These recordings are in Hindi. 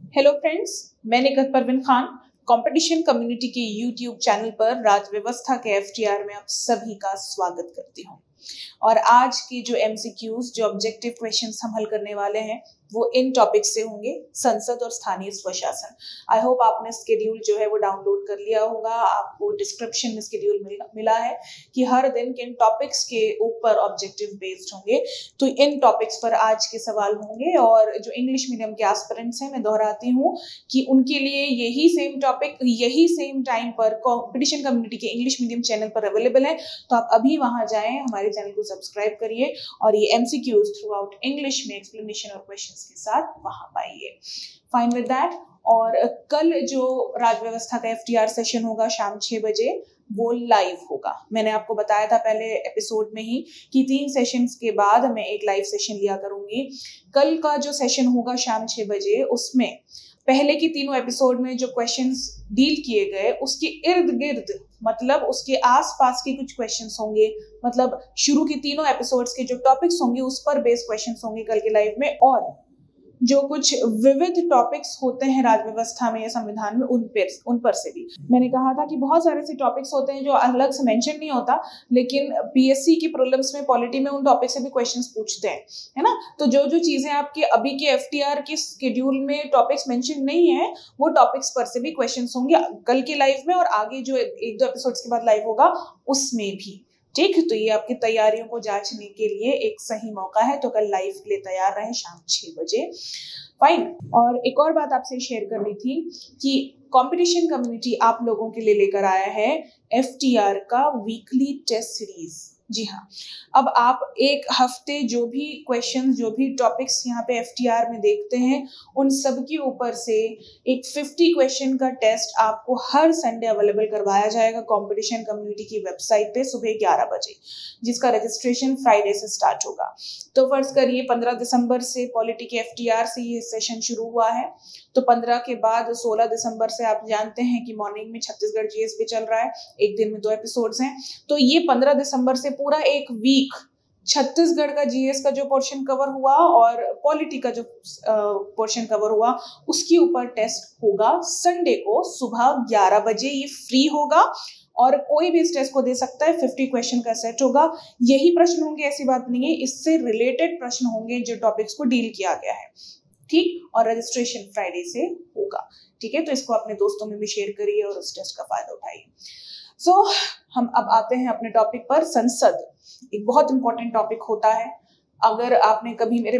हेलो फ्रेंड्स, मैं निकहत परवीन खान कंपटीशन कम्युनिटी के यूट्यूब चैनल पर राज व्यवस्था के एफटीआर में आप सभी का स्वागत करती हूं। और आज की जो एमसीक्यूज जो ऑब्जेक्टिव क्वेश्चंस हम हल करने वाले हैं वो इन टॉपिक से होंगे, संसद और स्थानीय स्वशासन। आई होप आपने स्केड्यूल जो है वो डाउनलोड कर लिया होगा। आपको डिस्क्रिप्शन में स्केड्यूल मिला है कि हर दिन किन टॉपिक्स के ऊपर ऑब्जेक्टिव बेस्ड होंगे। तो इन टॉपिक्स पर आज के सवाल होंगे। और जो इंग्लिश मीडियम के एस्पिरेंट्स हैं, मैं दोहराती हूँ कि उनके लिए यही सेम टॉपिक यही सेम टाइम पर कंपटीशन कम्युनिटी के इंग्लिश मीडियम चैनल पर अवेलेबल है। तो आप अभी वहां जाएं, हमारे चैनल को सब्सक्राइब करिए और ये एमसीक्यूज थ्रू आउट इंग्लिश में एक्सप्लेनेशन और क्वेश्चंस के साथ वहां पाइए। Fine with that. और कल जो राज व्यवस्था का एफटीआर सेशन होगा शाम 6 बजे, वो लाइव होगा। मैंने आपको बताया था पहले एपिसोड में ही कि 3 सेशंस के बाद मैं एक लाइव सेशन लिया करूंगी। कल का जो सेशन होगा शाम 6 बजे, उसमें पहले की तीनों एपिसोड में जो क्वेश्चंस डील किए गए उसके इर्द गिर्द, मतलब उसके आसपास के कुछ क्वेश्चंस होंगे। मतलब शुरू की तीनों एपिसोड्स के जो टॉपिक्स होंगे उस पर बेस्ड क्वेश्चंस होंगे कल के लाइव में। और जो कुछ विविध टॉपिक्स होते हैं राज्य व्यवस्था में या संविधान में, उन पर से भी मैंने कहा था कि बहुत सारे ऐसे टॉपिक्स होते हैं जो अलग से मेंशन नहीं होता, लेकिन पीएससी की प्रीलिम्स में पॉलिटी में उन टॉपिक से भी क्वेश्चंस पूछते हैं, है ना। तो जो जो चीजें आपके अभी के एफटीआर के शेड्यूल में टॉपिक्स मेंशन नहीं है, वो टॉपिक्स पर से भी क्वेश्चंस होंगे कल के लाइव में, और आगे जो 1-2 एपिसोड्स के बाद लाइव होगा उसमें भी। ठीक, तो ये आपकी तैयारियों को जांचने के लिए एक सही मौका है। तो कल लाइव के लिए तैयार रहें शाम 6 बजे। फाइन। और एक और बात आपसे शेयर करनी थी कि कंपटीशन कम्युनिटी आप लोगों के लिए लेकर आया है एफटीआर का वीकली टेस्ट सीरीज। जी हाँ, अब आप एक हफ्ते जो भी क्वेश्चन, जो भी टॉपिक्स यहाँ पे एफटीआर में देखते हैं, उन सब के ऊपर से एक 50 क्वेश्चन का टेस्ट आपको हर संडे अवेलेबल करवाया जाएगा कंपटीशन कम्युनिटी की वेबसाइट पे सुबह 11 बजे, जिसका रजिस्ट्रेशन फ्राइडे से स्टार्ट होगा। तो फर्ज करिए 15 दिसंबर से पॉलिटी के एफटीआर से ये सेशन शुरू हुआ है, तो 15 के बाद 16 दिसंबर से आप जानते हैं कि मॉर्निंग में छत्तीसगढ़ जीएस भी चल रहा है, एक दिन में 2 एपिसोड्स हैं। तो ये 15 दिसंबर से पूरा एक वीक छत्तीसगढ़ का जीएस का जो पोर्शन कवर हुआ और पॉलिटी का जो पोर्शन कवर हुआ, उसके ऊपर टेस्ट होगा संडे को सुबह 11 बजे। ये फ्री होगा और कोई भी इस टेस्ट को दे सकता है। 50 क्वेश्चन का सेट होगा। यही प्रश्न होंगे, ऐसी बात नहीं है, इससे रिलेटेड प्रश्न होंगे जो टॉपिक्स को डील किया गया है। ठीक, और रजिस्ट्रेशन फ्राइडे से होगा। ठीक है, तो इसको अपने दोस्तों में भी शेयर करिए और उस टेस्ट का फायदा उठाइए। सो हम अब आते हैं अपने टॉपिक पर। संसद एक बहुत इंपॉर्टेंट टॉपिक होता है। अगर आपने कभी मेरे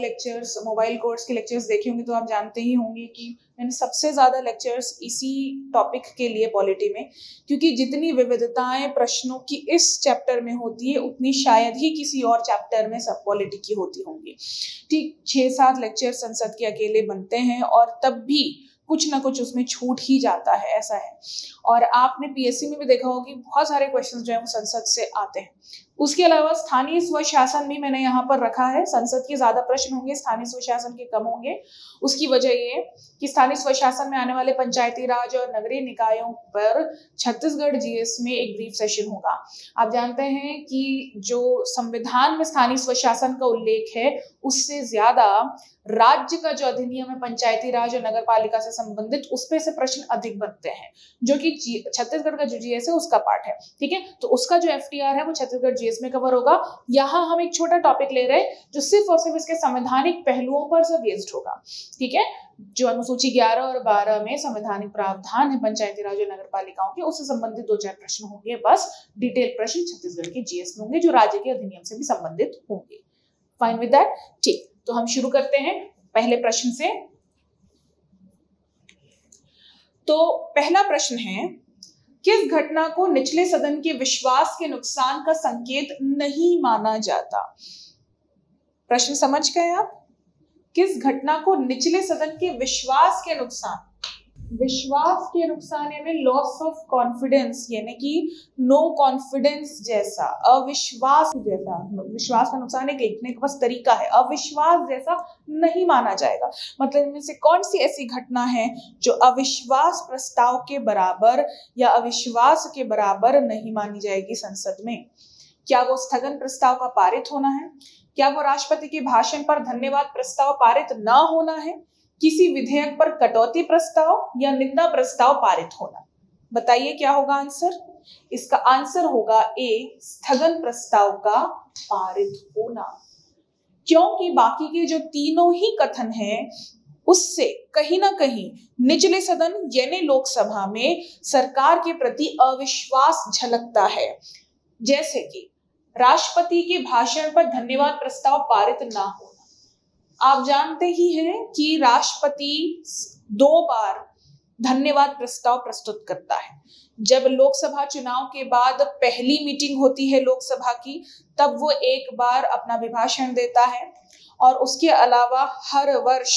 मोबाइल कोर्स के लेक्चर्स देखे होंगे तो आप जानते ही होंगे कि मैंने सबसे ज्यादा लेक्चर्स इसी टॉपिक के लिए पॉलिटी में, क्योंकि जितनी विविधताएं प्रश्नों की इस चैप्टर में होती है उतनी शायद ही किसी और चैप्टर में सब पॉलिटी की होती होंगी। ठीक, 6-7 लेक्चर संसद के अकेले बनते हैं और तब भी कुछ ना कुछ उसमें छूट ही जाता है, ऐसा है। और आपने पीएससी में भी देखा होगा कि बहुत सारे क्वेश्चंस जो है वो संसद से आते हैं। उसके अलावा स्थानीय स्वशासन भी मैंने यहाँ पर रखा है। संसद के ज्यादा प्रश्न होंगे, स्थानीय स्वशासन के कम होंगे। उसकी वजह ये कि स्थानीय स्वशासन में आने वाले पंचायती राज और नगरीय निकायों पर छत्तीसगढ़ जीएस में एक ब्रीफ सेशन होगा। आप जानते हैं कि जो संविधान में स्थानीय स्वशासन का उल्लेख है, उससे ज्यादा राज्य का जो अधिनियम है पंचायती राज और नगर पालिका से संबंधित, उसपे से प्रश्न अधिक बनते हैं, जो कि छत्तीसगढ़ का जो जीएस है उसका पार्ट है। ठीक है, तो उसका जो एफटीआर है वो छत्तीसगढ़ जीएस में कवर होगा। यहाँ हम एक छोटा टॉपिक ले रहे हैं जो सिर्फ और सिर्फ इसके संवैधानिक पहलुओं पर से बेस्ड होगा। ठीक है, जो अनुसूची 11 और 12 में संवैधानिक प्रावधान है पंचायती राज और नगर पालिकाओं के, उससे संबंधित 2-4 प्रश्न होंगे। बस डिटेल प्रश्न छत्तीसगढ़ के जीएस में होंगे जो राज्य के अधिनियम से भी संबंधित होंगे। Fine with that. ठीक, तो हम शुरू करते हैं पहले प्रश्न से। तो पहला प्रश्न है, किस घटना को निचले सदन के विश्वास के नुकसान का संकेत नहीं माना जाता? प्रश्न समझ गए आप? किस घटना को निचले सदन के विश्वास के नुकसान यानी लॉस ऑफ कॉन्फिडेंस, यानी कि नो कॉन्फिडेंस जैसा, अविश्वास जैसा, विश्वास का नुकसान एक लिखने का बस तरीका है, अविश्वास जैसा नहीं माना जाएगा। मतलब इनमें से कौन सी ऐसी घटना है जो अविश्वास प्रस्ताव के बराबर या अविश्वास के बराबर नहीं मानी जाएगी संसद में? क्या वो स्थगन प्रस्ताव का पारित होना है? क्या वो राष्ट्रपति के भाषण पर धन्यवाद प्रस्ताव पारित ना होना है? किसी विधेयक पर कटौती प्रस्ताव या निंदा प्रस्ताव पारित होना। बताइए क्या होगा आंसर? इसका आंसर होगा ए, स्थगन प्रस्ताव का पारित होना। क्योंकि बाकी के जो तीनों ही कथन हैं उससे कहीं ना कहीं निचले सदन यानी लोकसभा में सरकार के प्रति अविश्वास झलकता है। जैसे कि राष्ट्रपति के भाषण पर धन्यवाद प्रस्ताव पारित ना होना। आप जानते ही हैं कि राष्ट्रपति 2 बार धन्यवाद प्रस्ताव प्रस्तुत करता है। जब लोकसभा चुनाव के बाद पहली मीटिंग होती है लोकसभा की, तब वो एक बार अपना अभिभाषण देता है, और उसके अलावा हर वर्ष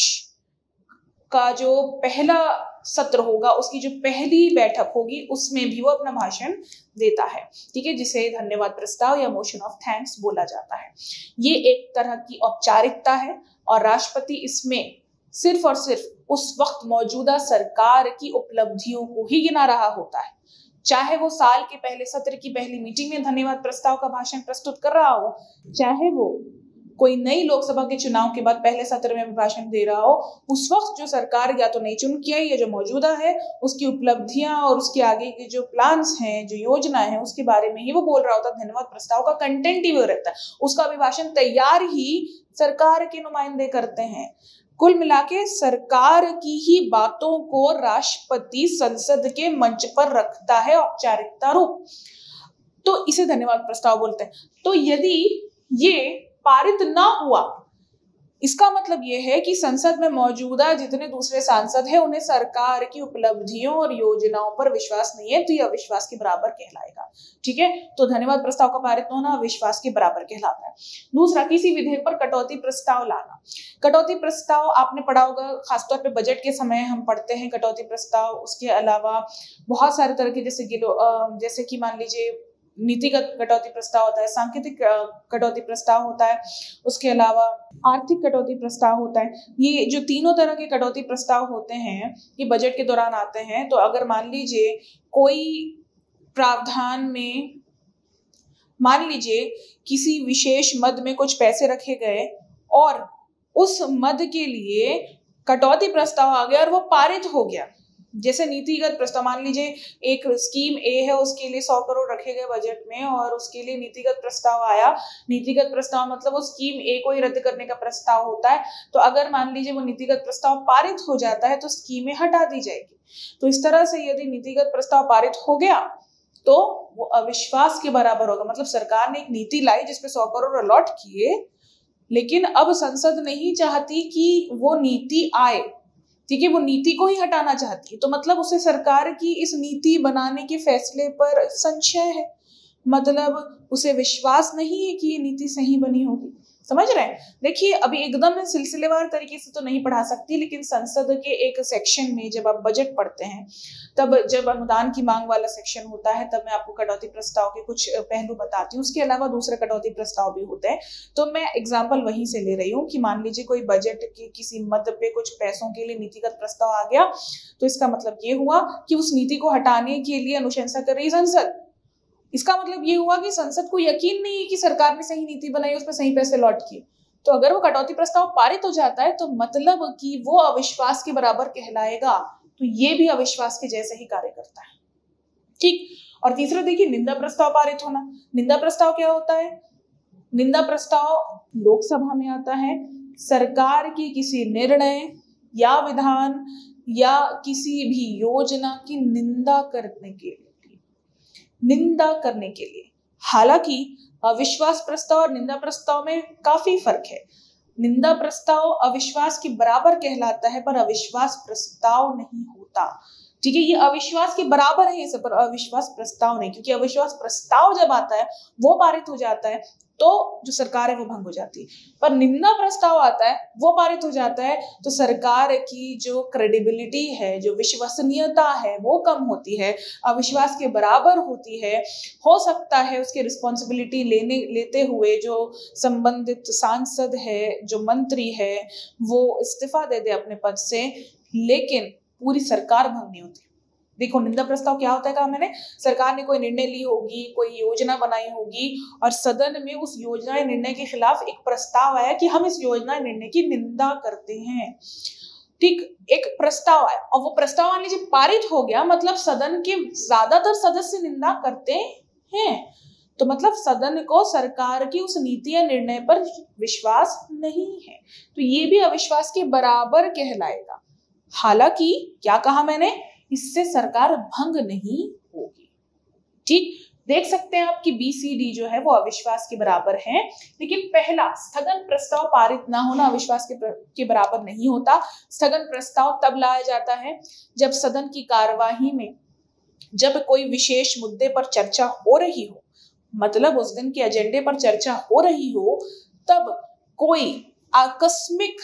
का जो पहला सत्र होगा, उसकी जो पहली बैठक होगी, उसमें भी वो अपना भाषण देता है। ठीक है, जिसे धन्यवाद प्रस्ताव या मोशन ऑफ थैंक्स बोला जाता है। ये एक तरह की औपचारिकता है और राष्ट्रपति इसमें सिर्फ और सिर्फ उस वक्त मौजूदा सरकार की उपलब्धियों को ही गिना रहा होता है। चाहे वो साल के पहले सत्र की पहली मीटिंग में धन्यवाद प्रस्ताव का भाषण प्रस्तुत कर रहा हो, चाहे वो कोई नई लोकसभा के चुनाव के बाद पहले सत्र में भाषण दे रहा हो, उस वक्त जो सरकार या तो नई चुन के आई या जो मौजूदा है, उसकी उपलब्धियां और उसके आगे के जो प्लान्स हैं, जो योजना है, उसके बारे में ही वो बोल रहा होता है। धन्यवाद प्रस्ताव का कंटेंट ही वो रहता है, उसका अभिभाषण तैयार ही सरकार के नुमाइंदे करते हैं। कुल मिलाके सरकार की ही बातों को राष्ट्रपति संसद के मंच पर रखता है औपचारिकता रूप, तो इसे धन्यवाद प्रस्ताव बोलते हैं। तो यदि ये पारित ना हुआ, इसका मतलब यह है कि संसद में मौजूदा जितने दूसरे सांसद हैं उन्हें सरकार की उपलब्धियों और योजनाओं पर विश्वास नहीं है, तो यह अविश्वास के बराबर कहलाएगा। ठीक है, तो धन्यवाद प्रस्ताव का पारित होना अविश्वास के बराबर कहलाता है। दूसरा, किसी विधेयक पर कटौती प्रस्ताव लाना। कटौती प्रस्ताव आपने पढ़ा होगा, खासतौर पे बजट के समय हम पढ़ते हैं कटौती प्रस्ताव। उसके अलावा बहुत सारे तरह के, जैसे कि मान लीजिए नीतिगत कटौती प्रस्ताव होता है, सांकेतिक कटौती प्रस्ताव होता है, उसके अलावा आर्थिक कटौती प्रस्ताव होता है। ये जो तीनों तरह के कटौती प्रस्ताव होते हैं ये बजट के दौरान आते हैं। तो अगर मान लीजिए कोई प्रावधान में, मान लीजिए किसी विशेष मद में कुछ पैसे रखे गए और उस मद के लिए कटौती प्रस्ताव आ गया और वो पारित हो गया, जैसे नीतिगत प्रस्ताव, मान लीजिए एक स्कीम ए है, उसके लिए 100 करोड़ रखे गए बजट में और उसके लिए नीतिगत प्रस्ताव आया। नीतिगत प्रस्ताव मतलब वो स्कीम ए को ही रद्द करने का प्रस्ताव होता है। तो अगर मान लीजिए वो नीतिगत प्रस्ताव पारित हो जाता है तो स्कीमें हटा दी जाएगी। तो इस तरह से यदि नीतिगत प्रस्ताव पारित हो गया तो वो अविश्वास के बराबर होगा। मतलब सरकार ने एक नीति लाई जिसपे 100 करोड़ अलॉट किए, लेकिन अब संसद नहीं चाहती कि वो नीति आए, ठीक है, वो नीति को ही हटाना चाहती है। तो मतलब उसे सरकार की इस नीति बनाने के फैसले पर संशय है, मतलब उसे विश्वास नहीं है कि ये नीति सही बनी होगी। समझ रहे हैं? देखिए, अभी एकदम सिलसिलेवार तरीके से तो नहीं पढ़ा सकती, लेकिन संसद के एक सेक्शन में जब आप बजट पढ़ते हैं, तब जब अनुदान की मांग वाला सेक्शन होता है, तब मैं आपको कटौती प्रस्ताव के कुछ पहलू बताती हूँ। उसके अलावा दूसरे कटौती प्रस्ताव भी होते हैं। तो मैं एग्जाम्पल वहीं से ले रही हूँ कि मान लीजिए कोई बजट के किसी मद पे कुछ पैसों के लिए नीतिगत प्रस्ताव आ गया, तो इसका मतलब ये हुआ कि उस नीति को हटाने के लिए अनुशंसा कर रही संसद। इसका मतलब ये हुआ कि संसद को यकीन नहीं है कि सरकार ने सही नीति बनाई, उस पर सही पैसे लौट किए। तो अगर वो कटौती प्रस्ताव पारित हो जाता है तो मतलब कि वो अविश्वास के बराबर कहलाएगा। तो ये भी अविश्वास के जैसे ही कार्य करता है। ठीक। और तीसरा देखिए, निंदा प्रस्ताव पारित होना। निंदा प्रस्ताव क्या होता है? निंदा प्रस्ताव लोकसभा में आता है सरकार की किसी निर्णय या विधान या किसी भी योजना की निंदा करने के लिए। हालांकि अविश्वास प्रस्ताव और निंदा प्रस्ताव में काफी फर्क है। निंदा प्रस्ताव अविश्वास के बराबर कहलाता है, पर अविश्वास प्रस्ताव नहीं होता। ठीक है, ये अविश्वास के बराबर है, इसे पर अविश्वास प्रस्ताव नहीं, क्योंकि अविश्वास प्रस्ताव जब आता है वो पारित हो जाता है तो जो सरकार है वो भंग हो जाती है। पर निंदा प्रस्ताव आता है, वो पारित हो जाता है तो सरकार की जो क्रेडिबिलिटी है, जो विश्वसनीयता है, वो कम होती है, अविश्वास के बराबर होती है। हो सकता है उसकी रिस्पॉन्सिबिलिटी लेते हुए जो संबंधित सांसद है, जो मंत्री है, वो इस्तीफा दे दे अपने पद से, लेकिन पूरी सरकार भंग नहीं होती। देखो, निंदा प्रस्ताव क्या होता है, कहा मैंने, सरकार ने कोई निर्णय ली होगी, कोई योजना बनाई होगी और सदन में उस योजना या निर्णय के खिलाफ एक प्रस्ताव आया कि हम इस योजना निर्णय की निंदा करते हैं। ठीक, एक प्रस्ताव आया और वो प्रस्ताव मान लीजिए पारित हो गया, मतलब सदन के ज्यादातर सदस्य निंदा करते हैं, तो मतलब सदन को सरकार की उस नीति या निर्णय पर विश्वास नहीं है, तो ये भी अविश्वास के बराबर कहलाएगा। हालांकि क्या कहा मैंने, इससे सरकार भंग नहीं होगी। ठीक, देख सकते हैं आप कि BCD जो है वो अविश्वास के बराबर है, लेकिन पहला स्थगन प्रस्ताव पारित ना होना अविश्वास के बराबर नहीं होता। स्थगन प्रस्ताव तब लाया जाता है जब सदन की कार्यवाही में जब कोई विशेष मुद्दे पर चर्चा हो रही हो, मतलब उस दिन के एजेंडे पर चर्चा हो रही हो, तब कोई आकस्मिक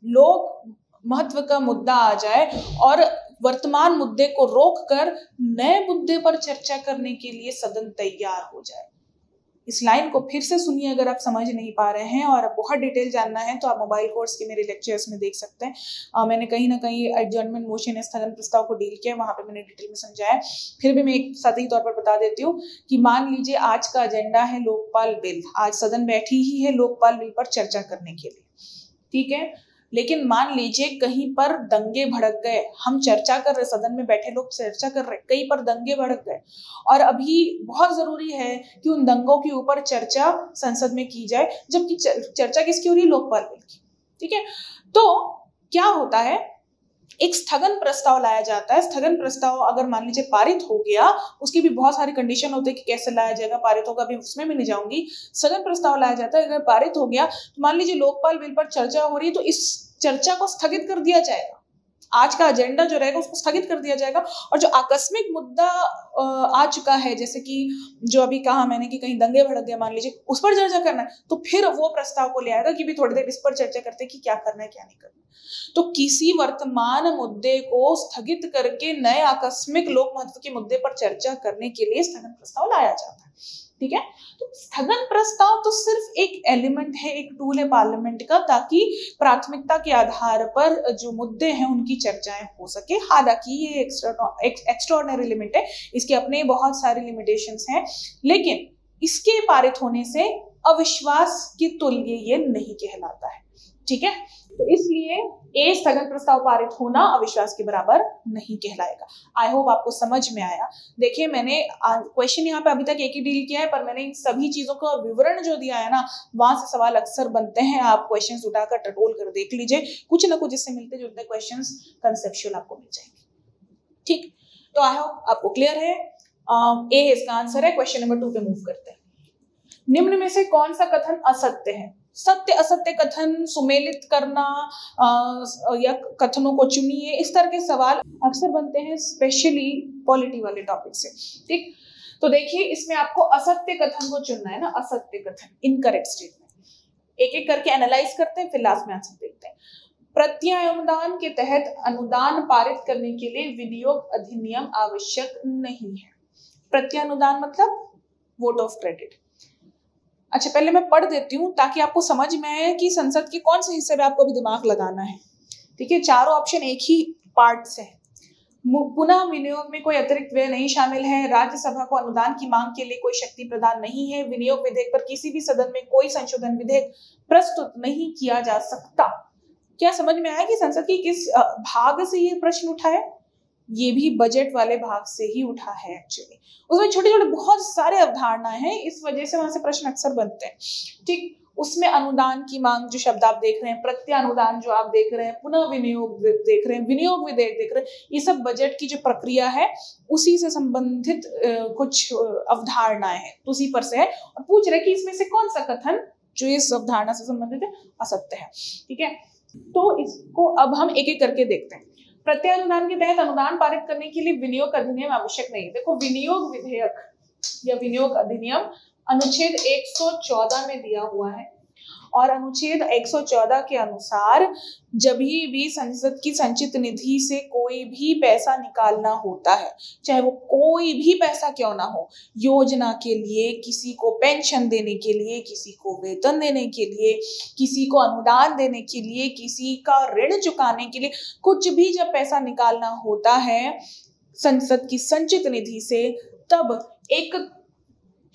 लोक महत्व का मुद्दा आ जाए और वर्तमान मुद्दे को रोककर नए मुद्दे पर चर्चा करने के लिए सदन तैयार हो जाए। इस लाइन को फिर से सुनिए अगर आप समझ नहीं पा रहे हैं और बहुत डिटेल जानना है तो आप मोबाइल कोर्स के मेरे लेक्चर्स में देख सकते हैं। मैंने कहीं ना कहीं एडजर्नमेंट मोशन स्थगन प्रस्ताव को डील किया, वहां पे मैंने डिटेल में समझाया। फिर भी मैं एक सतही तौर पर बता देती हूँ कि मान लीजिए आज का एजेंडा है लोकपाल बिल, आज सदन बैठी ही है लोकपाल बिल पर चर्चा करने के लिए, ठीक है, लेकिन मान लीजिए कहीं पर दंगे भड़क गए, हम चर्चा कर रहे, सदन में बैठे लोग चर्चा कर रहे, कहीं पर दंगे भड़क गए और अभी बहुत जरूरी है कि उन दंगों के ऊपर चर्चा संसद में की जाए, जबकि चर्चा किसकी हो रही है, लोकपाल बिल की, ठीक है। तो क्या होता है, एक स्थगन प्रस्ताव लाया जाता है। स्थगन प्रस्ताव अगर मान लीजिए पारित हो गया, उसकी भी बहुत सारी कंडीशन होते हैं कि कैसे लाया जाएगा, पारित होगा, अभी उसमें भी नहीं जाऊंगी। स्थगन प्रस्ताव लाया जाता है, अगर पारित हो गया तो मान लीजिए लोकपाल बिल पर चर्चा हो रही है, तो इस चर्चा को स्थगित कर दिया जाएगा। आज का एजेंडा जो रहेगा उसको स्थगित कर दिया जाएगा और जो आकस्मिक मुद्दा आ चुका है, जैसे कि जो अभी कहा मैंने कि कहीं दंगे भड़क गए मान लीजिए, उस पर चर्चा करना है, तो फिर वो प्रस्ताव को ले आएगा कि भी थोड़ी देर इस पर चर्चा करते हैं कि क्या करना है क्या नहीं करना। तो किसी वर्तमान मुद्दे को स्थगित करके नए आकस्मिक लोक महत्व के मुद्दे पर चर्चा करने के लिए स्थगन प्रस्ताव लाया जाता है, ठीक है। तो स्थगन प्रस्ताव तो सिर्फ एक एलिमेंट है, एक टूल है पार्लियामेंट का, ताकि प्राथमिकता के आधार पर जो मुद्दे हैं उनकी चर्चाएं हो सके। हालांकि ये एक्स्ट्राऑर्डिनरी लिमिट है, इसके अपने बहुत सारे लिमिटेशंस हैं, लेकिन इसके पारित होने से अविश्वास की तुल्य ये नहीं कहलाता है, ठीक है। तो इसलिए ए स्थगन प्रस्ताव पारित होना अविश्वास के बराबर नहीं कहलाएगा। आई होप आपको समझ में आया। देखिए मैंने क्वेश्चन यहाँ पे अभी तक एक ही डील किया है, पर मैंने इन सभी चीजों का विवरण जो दिया है ना, वहां से सवाल अक्सर बनते हैं। आप क्वेश्चंस उठाकर टटोल कर देख लीजिए, कुछ ना कुछ इससे मिलते जुलते क्वेश्चंस कंसेप्चुअल आपको मिल जाएंगे, ठीक। तो आई होप आपको क्लियर है। ए इसका आंसर है। क्वेश्चन नंबर 2 पे मूव करते हैं। निम्न में से कौन सा कथन असत्य है? सत्य असत्य कथन सुमेलित करना या कथनों को चुनिए, इस तरह के सवाल अक्सर बनते हैं, स्पेशली पॉलिटी वाले टॉपिक से, ठीक। तो देखिए इसमें आपको असत्य कथन को चुनना है ना, असत्य कथन, इनकरेक्ट स्टेटमेंट। एक एक करके एनालाइज करते हैं, फिर लास्ट में आंसर देखते हैं। प्रत्यानुदान के तहत अनुदान पारित करने के लिए विनियोग अधिनियम आवश्यक नहीं है। प्रत्यानुदान मतलब वोट ऑफ क्रेडिट। अच्छा पहले मैं पढ़ देती हूँ ताकि आपको समझ में आए कि संसद के कौन से हिस्से में आपको भी दिमाग लगाना है, ठीक है। चारों ऑप्शन एक ही पार्ट से है। पुनः विनियोग में कोई अतिरिक्त व्यय नहीं शामिल है। राज्यसभा को अनुदान की मांग के लिए कोई शक्ति प्रदान नहीं है। विनियोग विधेयक पर किसी भी सदन में कोई संशोधन विधेयक प्रस्तुत नहीं किया जा सकता। क्या समझ में आया कि संसद की किस भाग से ये प्रश्न उठा है? ये भी बजट वाले भाग से ही उठा है एक्चुअली। उसमें छोटे छोटे बहुत सारे अवधारणाएं हैं, इस वजह से वहां से प्रश्न अक्सर बनते हैं, ठीक। उसमें अनुदान की मांग जो शब्द आप देख रहे हैं, प्रत्यानुदान जो आप देख रहे हैं, पुनः विनियोग देख रहे हैं, विनियोग विधेयक देख रहे हैं, ये सब बजट की जो प्रक्रिया है उसी से संबंधित कुछ अवधारणाएं हैं, उसी पर से है। और पूछ रहे कि इसमें से कौन सा कथन जो इस अवधारणा से संबंधित है असत्य है, ठीक है। तो इसको अब हम एक एक करके देखते हैं। प्रत्यानुदान के तहत अनुदान पारित करने के लिए विनियोग अधिनियम आवश्यक नहीं। देखो विनियोग विधेयक या विनियोग अधिनियम अनुच्छेद 114 में दिया हुआ है और अनुच्छेद 114 के अनुसार जब भी संसद की संचित निधि से कोई भी पैसा निकालना होता है, चाहे वो कोई भी पैसा क्यों ना हो, योजना के लिए, किसी को पेंशन देने के लिए, किसी को वेतन देने के लिए, किसी को अनुदान देने के लिए, किसी का ऋण चुकाने के लिए, कुछ भी जब पैसा निकालना होता है संसद की संचित निधि से, तब एक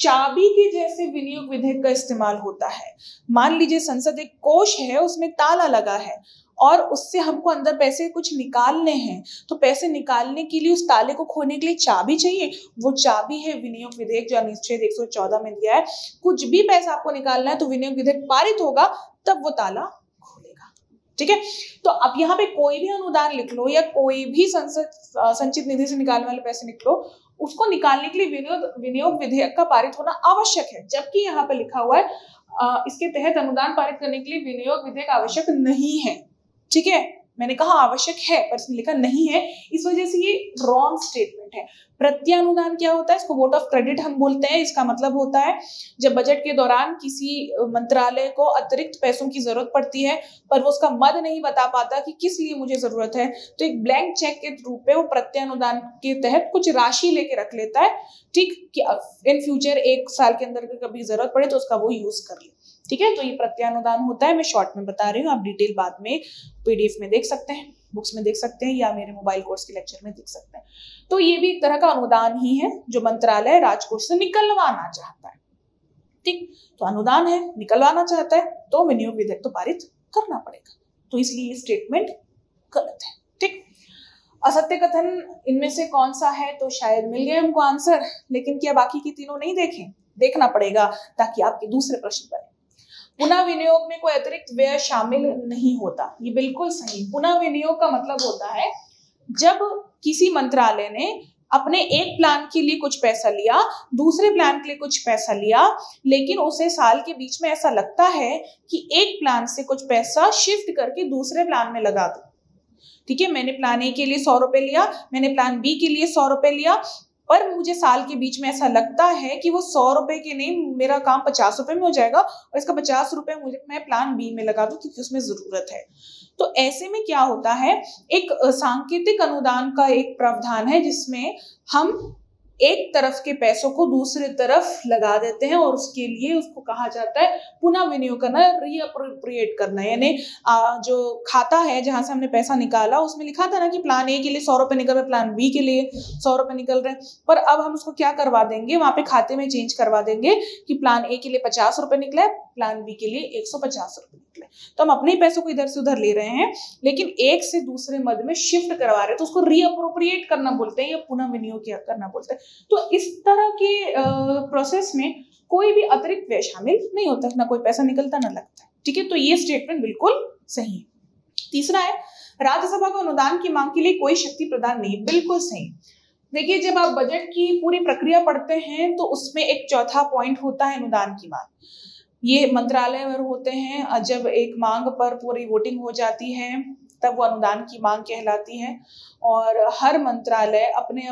चाबी के जैसे विनियोग विधेयक का इस्तेमाल होता है। मान लीजिए संसद एक कोष है, उसमें ताला लगा है और उससे हमको अंदर पैसे कुछ निकालने हैं, तो पैसे निकालने के लिए उस ताले को खोलने के लिए चाबी चाहिए। वो चाबी है विनियोग विधेयक जो अनुच्छेद 114 में दिया है। कुछ भी पैसा आपको निकालना है तो विनियोग विधेयक पारित होगा, तब वो ताला खोलेगा। ठीक है, तो अब यहाँ पे कोई भी अनुदान लिख लो या कोई भी संसद संचित निधि से निकालने वाले पैसे निकलो, उसको निकालने के लिए विनियोग विधेयक का पारित होना आवश्यक है। जबकि यहाँ पे लिखा हुआ है इसके तहत अनुदान पारित करने के लिए विनियोग विधेयक आवश्यक नहीं है। ठीक है, मैंने कहा आवश्यक है पर इसमें लिखा नहीं है, इस वजह से ये रॉन्ग स्टेटमेंट है। प्रत्यानुदान क्या होता है? इसको वोट ऑफ क्रेडिट हम बोलते हैं। इसका मतलब होता है जब बजट के दौरान किसी मंत्रालय को अतिरिक्त पैसों की जरूरत पड़ती है पर वो उसका मद नहीं बता पाता कि किस लिए मुझे जरूरत है, तो एक ब्लैंक चेक के रूप में वो प्रत्यानुदान के तहत कुछ राशि लेके रख लेता है। ठीक, कि इन फ्यूचर 1 साल के अंदर कभी जरूरत पड़े तो उसका वो यूज कर ले। ठीक है, तो ये प्रत्यानुदान होता है। मैं शॉर्ट में बता रही हूँ, आप डिटेल बाद में पीडीएफ में देख सकते हैं, बुक्स में देख सकते हैं या मेरे मोबाइल कोर्स के लेक्चर में देख सकते हैं। तो ये भी एक तरह का अनुदान ही है जो मंत्रालय राजकोष से निकलवाना चाहता है। ठीक, तो अनुदान है, निकलवाना चाहता है, तो विनियोग विधेयक तो पारित करना पड़ेगा। तो इसलिए ये स्टेटमेंट गलत है। ठीक, असत्य कथन इनमें से कौन सा है? तो शायद मिल गए हमको आंसर, लेकिन क्या बाकी की तीनों नहीं देखें? देखना पड़ेगा ताकि आपके दूसरे प्रश्न बने। पुनः विनियोग में कोई अतिरिक्त व्यय शामिल नहीं होता, ये बिल्कुल सही। पुनः विनियोग का मतलब होता है जब किसी मंत्रालय ने अपने एक प्लान के लिए कुछ पैसा लिया, दूसरे प्लान के लिए कुछ पैसा लिया, लेकिन उसे साल के बीच में ऐसा लगता है कि एक प्लान से कुछ पैसा शिफ्ट करके दूसरे प्लान में लगा दो। ठीक है, मैंने प्लान ए के लिए 100 रुपए लिया, मैंने प्लान बी के लिए 100 रुपए लिया, पर मुझे साल के बीच में ऐसा लगता है कि वो 100 रुपए के नहीं, मेरा काम 50 रुपए में हो जाएगा और इसका 50 रुपए मुझे मैं प्लान बी में लगा दूं क्योंकि उसमें जरूरत है। तो ऐसे में क्या होता है, एक सांकेतिक अनुदान का एक प्रावधान है जिसमें हम एक तरफ के पैसों को दूसरे तरफ लगा देते हैं और उसके लिए उसको कहा जाता है पुनः विनियोग करना, रीअप्रोप्रिएट करना। यानी जो खाता है जहां से हमने पैसा निकाला उसमें लिखा था ना कि प्लान ए के लिए 100 रुपए निकल रहे, प्लान बी के लिए 100 रुपए निकल रहे, पर अब हम उसको क्या करवा देंगे, वहां पे खाते में चेंज करवा देंगे कि प्लान ए के लिए 50 रुपए निकले, प्लान बी के लिए 150 रुपए निकले। तो हम अपने पैसों को इधर से उधर ले रहे हैं लेकिन एक से दूसरे मद में शिफ्ट करवा रहे हैं, तो उसको रीअप्रोप्रिएट करना बोलते हैं या पुनः विनियोग करना बोलते हैं। तो इस तरह के प्रोसेस में कोई भी अतिरिक्त व्यय शामिल नहीं होता, ना कोई पैसा निकलता ना लगता है। ठीक है, तो ये स्टेटमेंट बिल्कुल सही है। तीसरा है राज्यसभा को अनुदान की मांग के लिए कोई शक्ति प्रदान नहीं, बिल्कुल सही। देखिए, जब आप बजट की पूरी प्रक्रिया पढ़ते हैं तो उसमें एक चौथा पॉइंट होता है अनुदान की मांग। ये मंत्रालय में होते हैं, जब एक मांग पर पूरी वोटिंग हो जाती है तब वो अनुदान की मांग कहलाती है और हर मंत्रालय अपने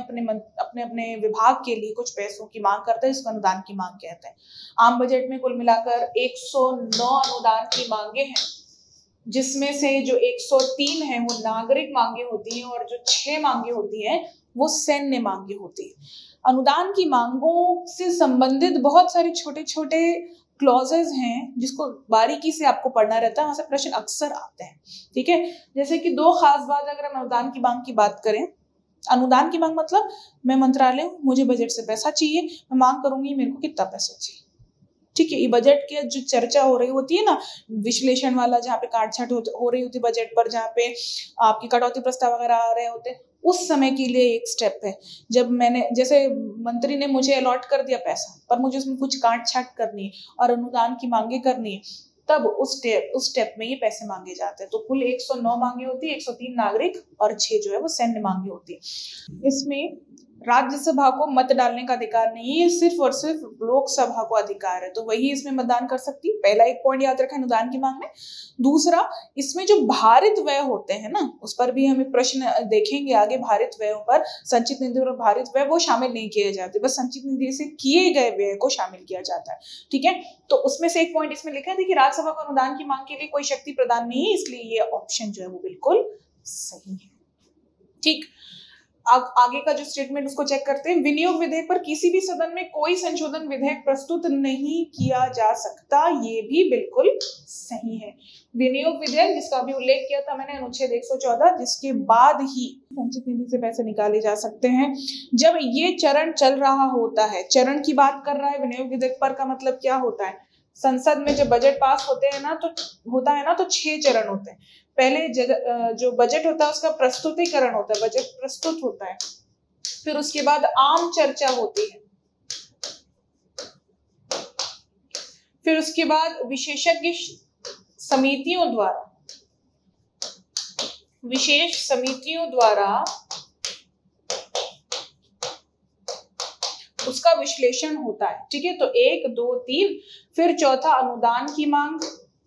अपने विभाग के लिए कुछ पैसों की मांग करता है, इसको अनुदान की मांग कहते हैं। आम बजट में कुल मिलाकर 109 अनुदान की मांगे हैं, जिसमें से जो 103 है वो नागरिक मांगे होती हैं और जो 6 मांगे होती हैं वो सैन्य मांगे होती है। अनुदान की मांगों से संबंधित बहुत सारे छोटे छोटे क्लॉजेज हैं जिसको बारीकी से आपको पढ़ना रहता है, वहां से प्रश्न अक्सर आते हैं। ठीक है, जैसे कि 2 खास बात, अगर हम अनुदान की मांग की बात करें, अनुदान की मांग मतलब मैं मंत्रालय हूँ, मुझे बजट से पैसा चाहिए, मैं मांग करूंगी मेरे को कितना पैसा चाहिए। ठीक है, ये बजट के जो चर्चा हो रही होती है ना, विश्लेषण वाला, जहाँ पे काटछाट हो रही होती है बजट पर, जहाँ पे आपकी कटौती प्रस्ताव वगैरह आ रहे होते हैं, उस समय के लिए एक स्टेप है। जब मैंने, जैसे मंत्री ने मुझे अलॉट कर दिया पैसा पर मुझे उसमें कुछ काट छाट करनी है और अनुदान की मांगे करनी है, तब उस स्टेप में ये पैसे मांगे जाते हैं। तो कुल 109 मांगे होती है, 103 नागरिक और 6 जो है वो सैन्य मांगे होती है। इसमें राज्यसभा को मत डालने का अधिकार नहीं है, सिर्फ और सिर्फ लोकसभा को अधिकार है, तो वही इसमें मतदान कर सकती है। पहला एक पॉइंट याद रखें अनुदान की मांग में। दूसरा, इसमें जो भारित व्यय होते हैं ना, उस पर भी हम एक प्रश्न देखेंगे आगे। भारित व्ययों पर संचित निधि और भारित व्यय वो शामिल नहीं किए जाते, बस संचित निधि से किए गए व्यय को शामिल किया जाता है। ठीक है, तो उसमें से एक पॉइंट इसमें लिखा है कि राज्यसभा को अनुदान की मांग के लिए कोई शक्ति प्रदान नहीं है, इसलिए ये ऑप्शन जो है वो बिल्कुल सही है। ठीक, आगे का जो स्टेटमेंट उसको चेक करते हैं। विनियोग विधेयक पर किसी भी सदन में कोई संशोधन विधेयक प्रस्तुत नहीं किया जा सकता, ये भी बिल्कुल सही है। विनियोग विधेयक जिसका अभी उल्लेख किया था मैंने, अनुच्छेद 114, जिसके बाद ही संचित निधि से पैसे निकाले जा सकते हैं। जब ये चरण चल रहा होता है, चरण की बात कर रहा है विनियोग विधेयक पर, का मतलब क्या होता है, संसद में जब बजट पास होते हैं ना तो 6 चरण होते हैं। पहले जो बजट होता है उसका प्रस्तुतिकरण होता है, बजट प्रस्तुत होता है, फिर उसके बाद आम चर्चा होती है, फिर उसके बाद विशेषज्ञ विशेष समितियों द्वारा उसका विश्लेषण होता है। ठीक है, तो 1, 2, 3, फिर चौथा अनुदान की मांग,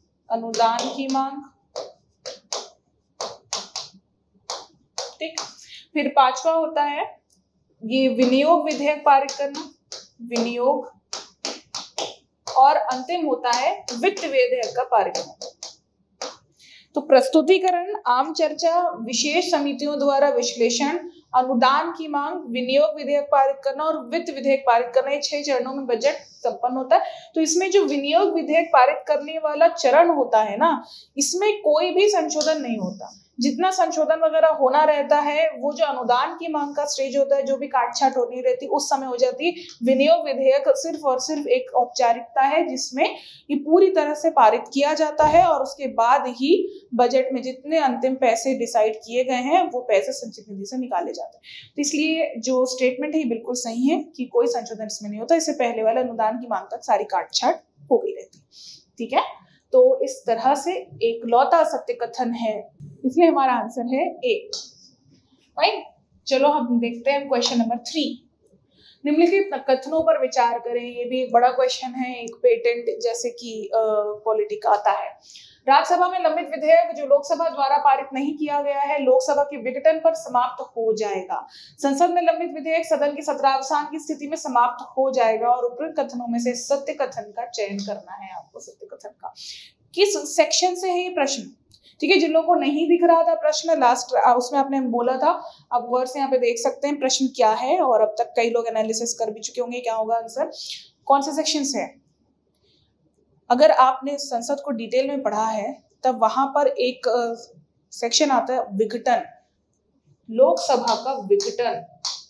ठीक, फिर 5वां होता है ये विनियोग विधेयक पारित करना, विनियोग, और अंतिम होता है वित्त विधेयक का पारित करना। तो प्रस्तुतिकरण, आम चर्चा, विशेष समितियों द्वारा विश्लेषण, अनुदान की मांग, विनियोग विधेयक पारित करना और वित्त विधेयक पारित करना, ये 6 चरणों में बजट संपन्न होता है। तो इसमें जो विनियोग विधेयक पारित करने वाला चरण होता है ना, इसमें कोई भी संशोधन नहीं होता। जितना संशोधन वगैरह होना रहता है वो जो अनुदान की मांग का स्टेज होता है, जो भी काटछाट होनी रहती उस समय हो जाती। विनियोग विधेयक सिर्फ और सिर्फ एक औपचारिकता है जिसमें ये पूरी तरह से पारित किया जाता है और उसके बाद ही बजट में जितने अंतिम पैसे डिसाइड किए गए हैं वो पैसे संचित निधि से निकाले जाते हैं। तो इसलिए जो स्टेटमेंट है ये बिल्कुल सही है कि कोई संशोधन इसमें नहीं होता। इससे पहले वाले अनुदान की मांग तक सारी काटछाट हो गई रहती। ठीक है, तो इस तरह से एक लौता सत्य कथन है, इसलिए हमारा आंसर है ए। फाइन, चलो हम देखते हैं क्वेश्चन नंबर 3। निम्नलिखित कथनों पर विचार करें। ये भी एक बड़ा क्वेश्चन है, एक पेटेंट जैसे कि पॉलिटी का आता है। राज्यसभा में लंबित विधेयक जो लोकसभा द्वारा पारित नहीं किया गया है लोकसभा के विघटन पर समाप्त हो जाएगा। संसद में लंबित विधेयक सदन के सत्रावसान की स्थिति में समाप्त हो जाएगा और उपरोक्त कथनों में से सत्य कथन का चयन करना है आपको। सत्य कथन का किस सेक्शन से है ये प्रश्न? ठीक है, जिन लोगों को नहीं दिख रहा था प्रश्न लास्ट उसमें आपने बोला था, अब गौर से यहाँ पे देख सकते हैं प्रश्न क्या है, और अब तक कई लोग एनालिसिस कर भी चुके होंगे क्या होगा आंसर, कौन से सेक्शन से है। अगर आपने संसद को डिटेल में पढ़ा है तब वहां पर एक सेक्शन आता है विघटन, लोकसभा का विघटन।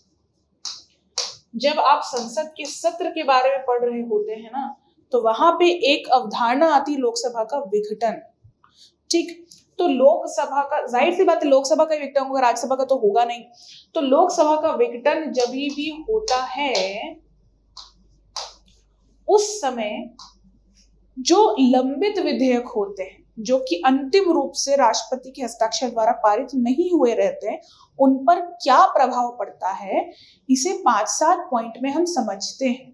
जब आप संसद के सत्र के बारे में पढ़ रहे होते हैं ना तो वहां पे एक अवधारणा आती लोकसभा का विघटन। ठीक, तो लोकसभा का जाहिर सी बात है लोकसभा का विघटन होगा, राज्यसभा का तो होगा नहीं। तो लोकसभा का विघटन जब भी होता है उस समय जो लंबित विधेयक होते हैं जो कि अंतिम रूप से राष्ट्रपति के हस्ताक्षर द्वारा पारित नहीं हुए रहते हैं उन पर क्या प्रभाव पड़ता है, इसे 5-7 पॉइंट में हम समझते हैं।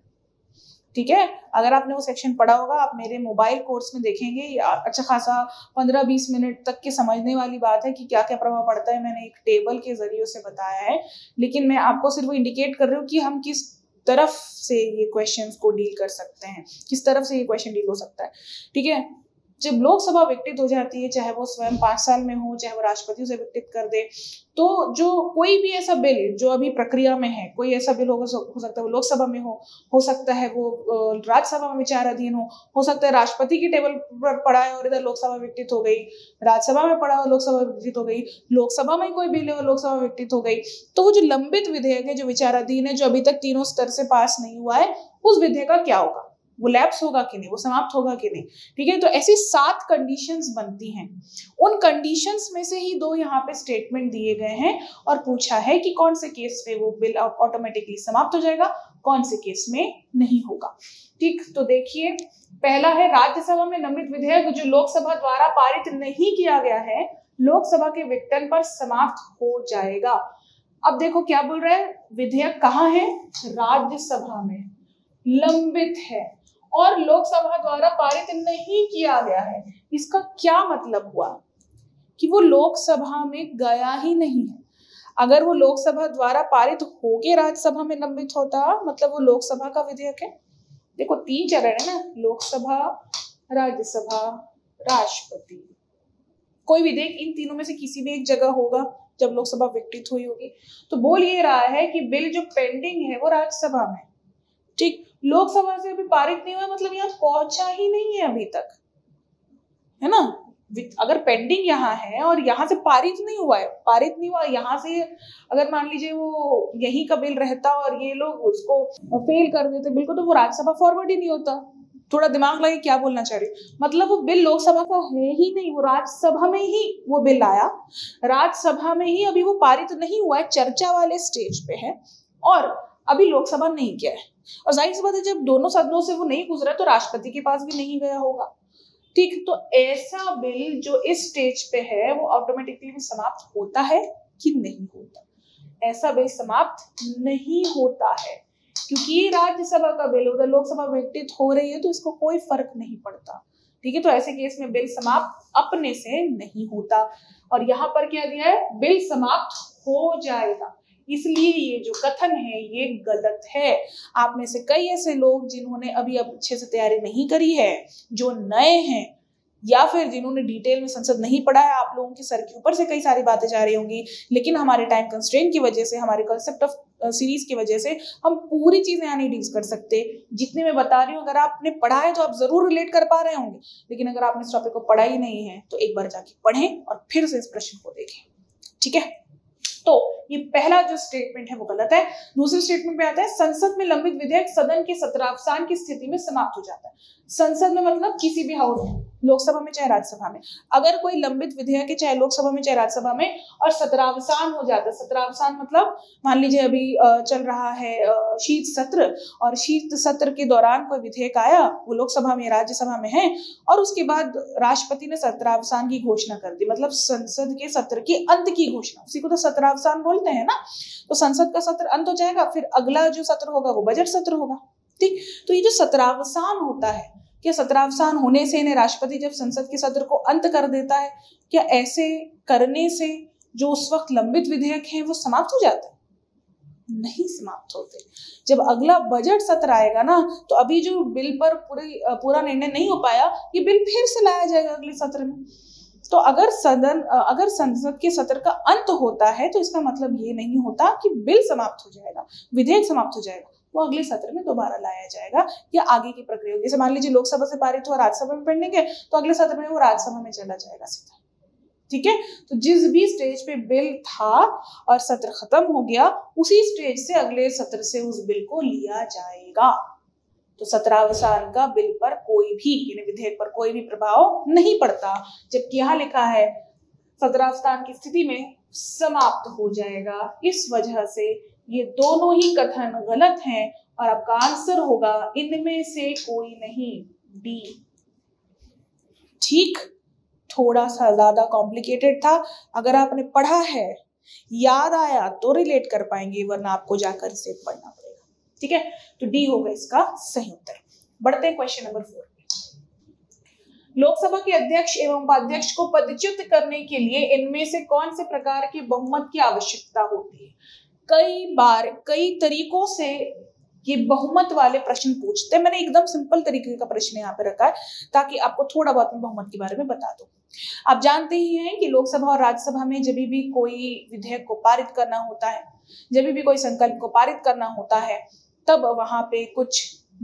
ठीक है, अगर आपने वो सेक्शन पढ़ा होगा आप मेरे मोबाइल कोर्स में देखेंगे, अच्छा खासा 15-20 मिनट तक के समझने वाली बात है कि क्या क्या प्रभाव पड़ता है। मैंने एक टेबल के जरिए से बताया है, लेकिन मैं आपको सिर्फ वो इंडिकेट कर रही हूँ कि हम किस तरफ से ये क्वेश्चंस को डील कर सकते हैं, किस तरफ से ये क्वेश्चन डील हो सकता है। ठीक है, जब लोकसभा विघटित हो जाती है, चाहे वो स्वयं 5 साल में हो, चाहे वो राष्ट्रपति उसे विघटित कर दे, तो जो कोई भी ऐसा बिल जो अभी प्रक्रिया में है, कोई ऐसा बिल हो सकता है वो लोकसभा में हो सकता है वो राज्यसभा में विचाराधीन हो सकता है राष्ट्रपति की टेबल पर पड़ा है और इधर लोकसभा विघटित हो गई, राज्यसभा में पड़ा और लोकसभा विघटित हो गई, लोकसभा में कोई बिल है और लोकसभा विघटित हो गई। तो वो जो लंबित विधेयक है, जो विचाराधीन है, जो अभी तक तीनों स्तर से पास नहीं हुआ है, उस विधेयक का क्या होगा, वो लैप्स होगा कि नहीं, वो समाप्त होगा कि नहीं। ठीक है, तो ऐसी 7 कंडीशंस बनती हैं। उन कंडीशंस में से ही 2 यहाँ पे स्टेटमेंट दिए गए हैं और पूछा है कि कौन से केस में वो बिल ऑटोमेटिकली समाप्त हो जाएगा, कौन से केस में नहीं होगा। ठीक, तो देखिए पहला है राज्यसभा में लंबित विधेयक जो लोकसभा द्वारा पारित नहीं किया गया है लोकसभा के विघटन पर समाप्त हो जाएगा। अब देखो क्या बोल रहा है, विधेयक कहाँ है, राज्यसभा में लंबित है और लोकसभा द्वारा पारित नहीं किया गया है। इसका क्या मतलब हुआ कि वो लोकसभा में गया ही नहीं है। अगर वो लोकसभा द्वारा पारित होके राज्यसभा में लंबित होता मतलब वो लोकसभा का विधेयक है। देखो 3 चरण है ना, लोकसभा, राज्यसभा, राष्ट्रपति। कोई विधेयक इन तीनों में से किसी भी एक जगह होगा जब लोकसभा विघटित हुई होगी। तो बोल ये रहा है कि बिल जो पेंडिंग है वो राज्यसभा में, ठीक, लोकसभा से अभी पारित नहीं हुआ मतलब यहाँ पहुंचा ही नहीं है अभी तक, है ना। अगर पेंडिंग यहाँ है और यहाँ से पारित नहीं हुआ यहाँ से अगर मान लीजिए वो यही का बिल रहता और ये लोग उसको फेल कर देते बिल को, तो वो राज्यसभा फॉरवर्ड ही नहीं होता। थोड़ा दिमाग लगे क्या बोलना चाह रही, मतलब वो बिल लोकसभा का है ही नहीं, वो राज्यसभा में ही वो बिल आया, राज्यसभा में ही अभी वो पारित नहीं हुआ है, चर्चा वाले स्टेज पे है और अभी लोकसभा नहीं गया है। और जाहिर सी बात है जब दोनों सदनों से वो नहीं गुजरा तो राष्ट्रपति के पास भी नहीं गया होगा। ठीक, तो ऐसा बिल जो इस स्टेज पे है वो ऑटोमेटिकली समाप्त होता है कि नहीं होता? ऐसा बिल समाप्त नहीं होता है, क्योंकि ये राज्यसभा का बिल, उधर लोकसभा विघटित हो रही है तो इसको कोई फर्क नहीं पड़ता। ठीक है, तो ऐसे केस में बिल समाप्त अपने से नहीं होता। और यहाँ पर क्या दिया है, बिल समाप्त हो जाएगा, इसलिए ये जो कथन है ये गलत है। आप में से कई ऐसे लोग जिन्होंने अभी अच्छे से तैयारी नहीं करी है, जो नए हैं या फिर जिन्होंने डिटेल में संसद नहीं पढ़ा है, आप लोगों के सर के ऊपर से कई सारी बातें जा रही होंगी, लेकिन हमारे टाइम कंस्ट्रेंट की वजह से, हमारे कॉन्सेप्ट ऑफ सीरीज की वजह से हम पूरी चीजें यहाँ नहीं डील कर सकते। जितने मैं बता रही हूँ अगर आपने पढ़ा है तो आप जरूर रिलेट कर पा रहे होंगे, लेकिन अगर आपने इस टॉपिक को पढ़ा ही नहीं है तो एक बार जाके पढ़ें और फिर से इस प्रश्न को देखें। ठीक है, तो ये पहला जो स्टेटमेंट है वो गलत है। दूसरे स्टेटमेंट में आता है संसद में लंबित विधेयक सदन के सत्रावसान की स्थिति में समाप्त हो जाता है। संसद में मतलब किसी भी हाउस में, लोकसभा में चाहे राज्यसभा में, अगर कोई लंबित विधेयक है चाहे लोकसभा में चाहे राज्यसभा में और सत्रावसान हो जाता है, सत्रावसान मतलब मान लीजिए अभी चल रहा है शीत सत्र और शीत सत्र के दौरान कोई विधेयक आया, वो लोकसभा में राज्यसभा में है और उसके बाद राष्ट्रपति ने सत्रावसान की घोषणा कर दी, मतलब संसद के सत्र के अंत की घोषणा, उसी को तो सत्रावसान बोलते हैं ना। तो संसद का सत्र अंत हो जाएगा, फिर अगला जो सत्र होगा वो बजट सत्र होगा। ठीक, तो ये जो सत्रावसान होता है, क्या सत्रावसान होने से इन्हें राष्ट्रपति जब संसद के सत्र को अंत कर देता है, क्या ऐसे करने से जो उस वक्त लंबित विधेयक हैं वो समाप्त हो जाते हैं? नहीं समाप्त होते। जब अगला बजट सत्र आएगा ना, तो अभी जो बिल पर पूरा निर्णय नहीं हो पाया, ये बिल फिर से लाया जाएगा अगले सत्र में। तो अगर संसद के सत्र का अंत होता है तो इसका मतलब ये नहीं होता कि बिल समाप्त हो जाएगा, विधेयक समाप्त हो जाएगा, वो अगले सत्र में दोबारा लाया जाएगा या आगे की प्रक्रिया होगी। जैसे मान लीजिए लोकसभा से पारित हुआ, राज्यसभा में पेंडिंग है, तो अगले सत्र में वो राज्यसभा में चला जाएगा सीधा। ठीक है, तो जिस भी स्टेज पे बिल था और सत्र खत्म हो गया, उसी स्टेज से अगले सत्र से उस बिल को लिया जाएगा। तो सत्रावसान का बिल पर कोई भी, यानी विधेयक पर कोई भी प्रभाव नहीं पड़ता, जबकि यहाँ लिखा है सत्रावसान की स्थिति में समाप्त हो जाएगा। इस वजह से ये दोनों ही कथन गलत हैं और आपका आंसर होगा इनमें से कोई नहीं, डी। ठीक, थोड़ा सा ज्यादा कॉम्प्लिकेटेड था, अगर आपने पढ़ा है, याद आया तो रिलेट कर पाएंगे, वरना आपको जाकर इसे पढ़ना पड़ेगा। ठीक है, तो डी होगा इसका सही उत्तर। बढ़ते हैं क्वेश्चन नंबर 4 पे। लोकसभा के अध्यक्ष एवं उपाध्यक्ष को पदच्युत करने के लिए इनमें से कौन से प्रकार के बहुमत की आवश्यकता होती है? कई बार कई तरीकों से ये बहुमत वाले प्रश्न पूछते हैं। मैंने एकदम सिंपल तरीके का प्रश्न यहाँ पे रखा है ताकि आपको थोड़ा बहुत मैं बहुमत के बारे में बता दूं। आप जानते ही हैं कि लोकसभा और राज्यसभा में जब भी कोई विधेयक को पारित करना होता है, जब भी कोई संकल्प को पारित करना होता है, तब वहां पे कुछ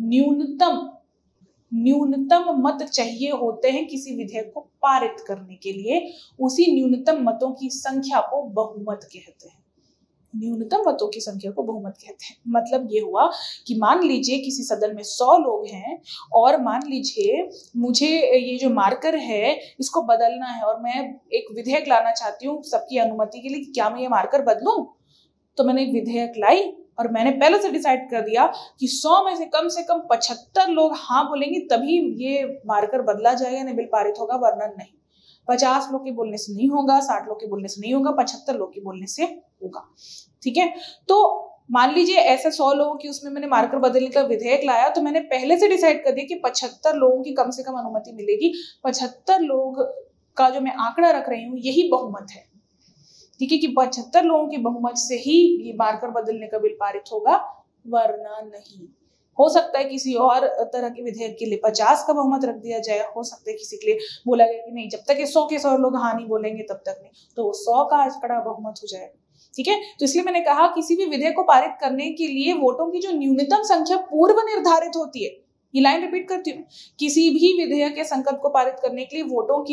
न्यूनतम मत चाहिए होते हैं किसी विधेयक को पारित करने के लिए। उसी न्यूनतम मतों की संख्या को बहुमत कहते हैं। न्यूनतम मतों की संख्या को बहुमत कहते हैं। मतलब ये हुआ कि मान लीजिए किसी सदन में 100 लोग हैं और मान लीजिए मुझे ये जो मार्कर है इसको बदलना है और मैं एक विधेयक लाना चाहती हूँ सबकी अनुमति के लिए कि क्या मैं ये मार्कर बदलूं। तो मैंने एक विधेयक लाई और मैंने पहले से डिसाइड कर दिया कि 100 में से कम 75 लोग हाँ बोलेंगे तभी ये मार्कर बदला जाएगा, नहीं बिल पारित होगा, वरना नहीं। 50 लोग के बोलने से नहीं होगा, 60 लोग के बोलने से नहीं होगा, 75 लोग के बोलने से होगा। ठीक है, तो मान लीजिए ऐसे 100 लोगों की उसमें मैंने मार्कर बदलने का विधेयक लाया, तो मैंने पहले से डिसाइड कर दिया कि 75 लोगों की कम से कम अनुमति मिलेगी। 75 लोग का जो मैं आंकड़ा रख रही हूँ यही बहुमत है। ठीक है, कि 75 लोगों की बहुमत से ही ये मार्कर बदलने का बिल पारित होगा, वरना नहीं। हो सकता है किसी और तरह के विधेयक के लिए 50 का बहुमत रख दिया जाए, हो सकता है किसी के लिए बोला गया कि नहीं जब तक 100 के 100 लोग हाँ नहीं बोलेंगे तब तक नहीं, तो 100 का आंकड़ा बहुमत हो जाएगा। ठीक है, तो इसलिए मैंने कहा किसी भी विधेयक को पारित करने के लिए वोटों की जो न्यूनतम संख्या पूर्व निर्धारित होती है, ये लाइन रिपीट करती हूँ, किसी भी विधेयक या संकल्प को पारित करने के लिए वोटों की जो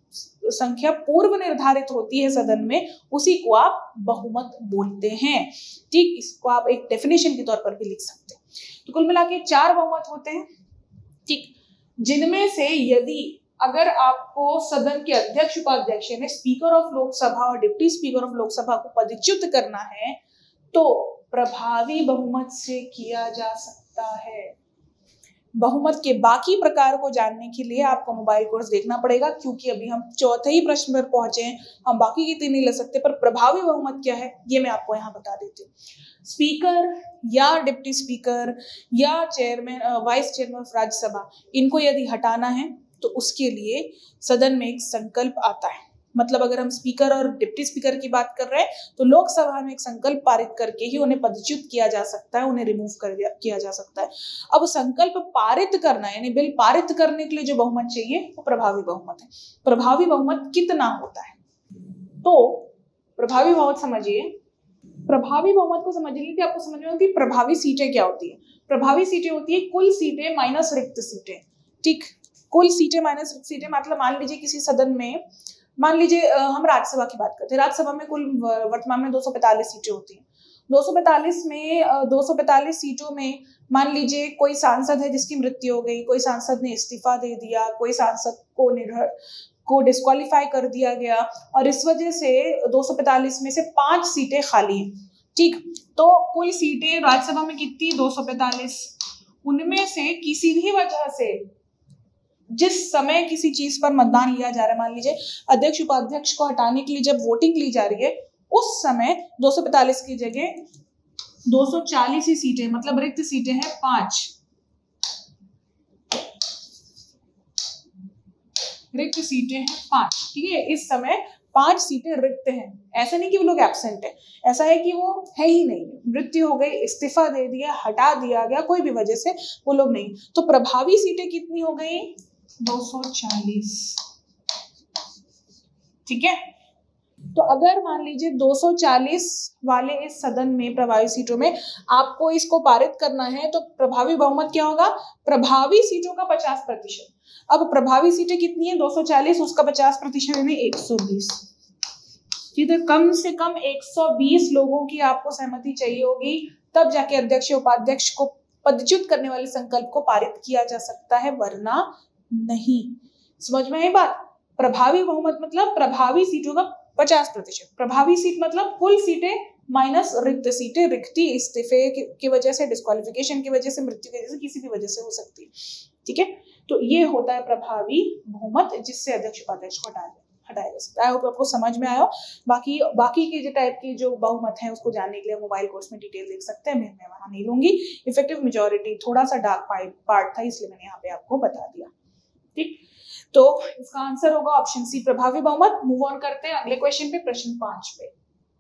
संख्या पूर्व निर्धारित होती है सदन में, उसी को आप बहुमत बोलते हैं। ठीक, इसको आप एक डेफिनेशन के तौर पर भी लिख सकते हैं। तो कुल मिला के 4 बहुमत होते हैं, ठीक, जिनमें से यदि अगर आपको सदन के अध्यक्ष उपाध्यक्ष यानी स्पीकर ऑफ लोकसभा और डिप्टी स्पीकर ऑफ लोकसभा को पदच्युत करना है तो प्रभावी बहुमत से किया जा सकता है। बहुमत के बाकी प्रकार को जानने के लिए आपको मोबाइल कोर्स देखना पड़ेगा, क्योंकि अभी हम चौथे ही प्रश्न पर पहुंचे हैं, हम बाकी की 3 नहीं ले सकते। पर प्रभावी बहुमत क्या है ये मैं आपको यहाँ बता देती हूँ। स्पीकर या डिप्टी स्पीकर या chairman vice chairman of Rajya Sabha, इनको यदि हटाना है तो उसके लिए सदन में एक संकल्प आता है। मतलब अगर हम स्पीकर और डिप्टी स्पीकर की बात कर रहे हैं तो लोकसभा में एक संकल्प पारित करके ही उन्हें पदच्युत किया जा सकता है, उन्हें रिमूव किया जा सकता है। अब संकल्प पारित करना यानी बिल पारित करने के लिए जो बहुमत चाहिए वो प्रभावी बहुमत है। प्रभावी बहुमत कितना होता है? तो प्रभावी बहुमत समझिए, प्रभावी बहुमत को समझने के लिए आपको समझ में होगी प्रभावी सीटें क्या होती है। प्रभावी सीटें होती है कुल सीटें माइनस रिक्त सीटें। ठीक, कुल सीटें माइनस रिक्त सीटें मतलब मान लीजिए किसी सदन में, मान लीजिए हम राज्यसभा की बात करते हैं, राज्यसभा में कुल वर्तमान में 245 सीटें होती हैं। 245 सीटों में मान लीजिए कोई सांसद है जिसकी मृत्यु हो गई, कोई सांसद ने इस्तीफा दे दिया, कोई सांसद को डिस्क्वालीफाई कर दिया गया और इस वजह से 245 में से 5 सीटें खाली हैं। ठीक, तो कुल सीटें राज्यसभा में कितनी? 245। उनमें से किसी भी वजह से जिस समय किसी चीज पर मतदान लिया जा रहा है, मान लीजिए अध्यक्ष उपाध्यक्ष को हटाने के लिए जब वोटिंग ली जा रही है, उस समय 245 की जगह 240 ही सीटें, मतलब रिक्त सीटें हैं 5। रिक्त सीटें हैं 5। ठीक है, इस समय 5 सीटें रिक्त हैं। ऐसा नहीं कि वो लोग एब्सेंट है, ऐसा है कि वो है ही नहीं, मृत्यु हो गई, इस्तीफा दे दिया, हटा दिया गया, कोई भी वजह से वो लोग नहीं। तो प्रभावी सीटें कितनी हो गई? 240। ठीक है, तो अगर मान लीजिए 240 वाले इस सदन में प्रभावी सीटों में आपको इसको पारित करना है तो प्रभावी बहुमत क्या होगा? प्रभावी सीटों का 50%। अब प्रभावी सीटें कितनी है? 240, उसका 50% यानी 120। तो कम से कम 120 लोगों की आपको सहमति चाहिए होगी, तब जाके अध्यक्ष उपाध्यक्ष को पदच्युत करने वाले संकल्प को पारित किया जा सकता है, वरना नहीं। समझ में आई बात? प्रभावी बहुमत मतलब प्रभावी सीटों का 50%। प्रभावी सीट मतलब कुल सीटें माइनस रिक्त सीटें, रिक्ति इस्तीफे की वजह से, डिस्क्वालिफिकेशन की वजह से, मृत्यु की वजह से, किसी भी वजह से हो सकती है। ठीक है, तो ये होता है प्रभावी बहुमत, जिससे अध्यक्ष उपाध्यक्ष को हटाया जा सकता है। आपको समझ में आया? बाकी की जो टाइप की जो बहुमत है उसको जानने के लिए मोबाइल कोर्स में डिटेल देख सकते हैं, मैं वहां नहीं लूंगी। इफेक्टिव मेजॉरिटी थोड़ा सा डार्क पार्ट था, इसलिए मैंने यहाँ पे आपको बता दिया। ठीक, तो इसका आंसर होगा ऑप्शन सी, प्रभावी बहुमत। मूव ऑन करते हैं अगले क्वेश्चन पे, प्रश्न 5 पे।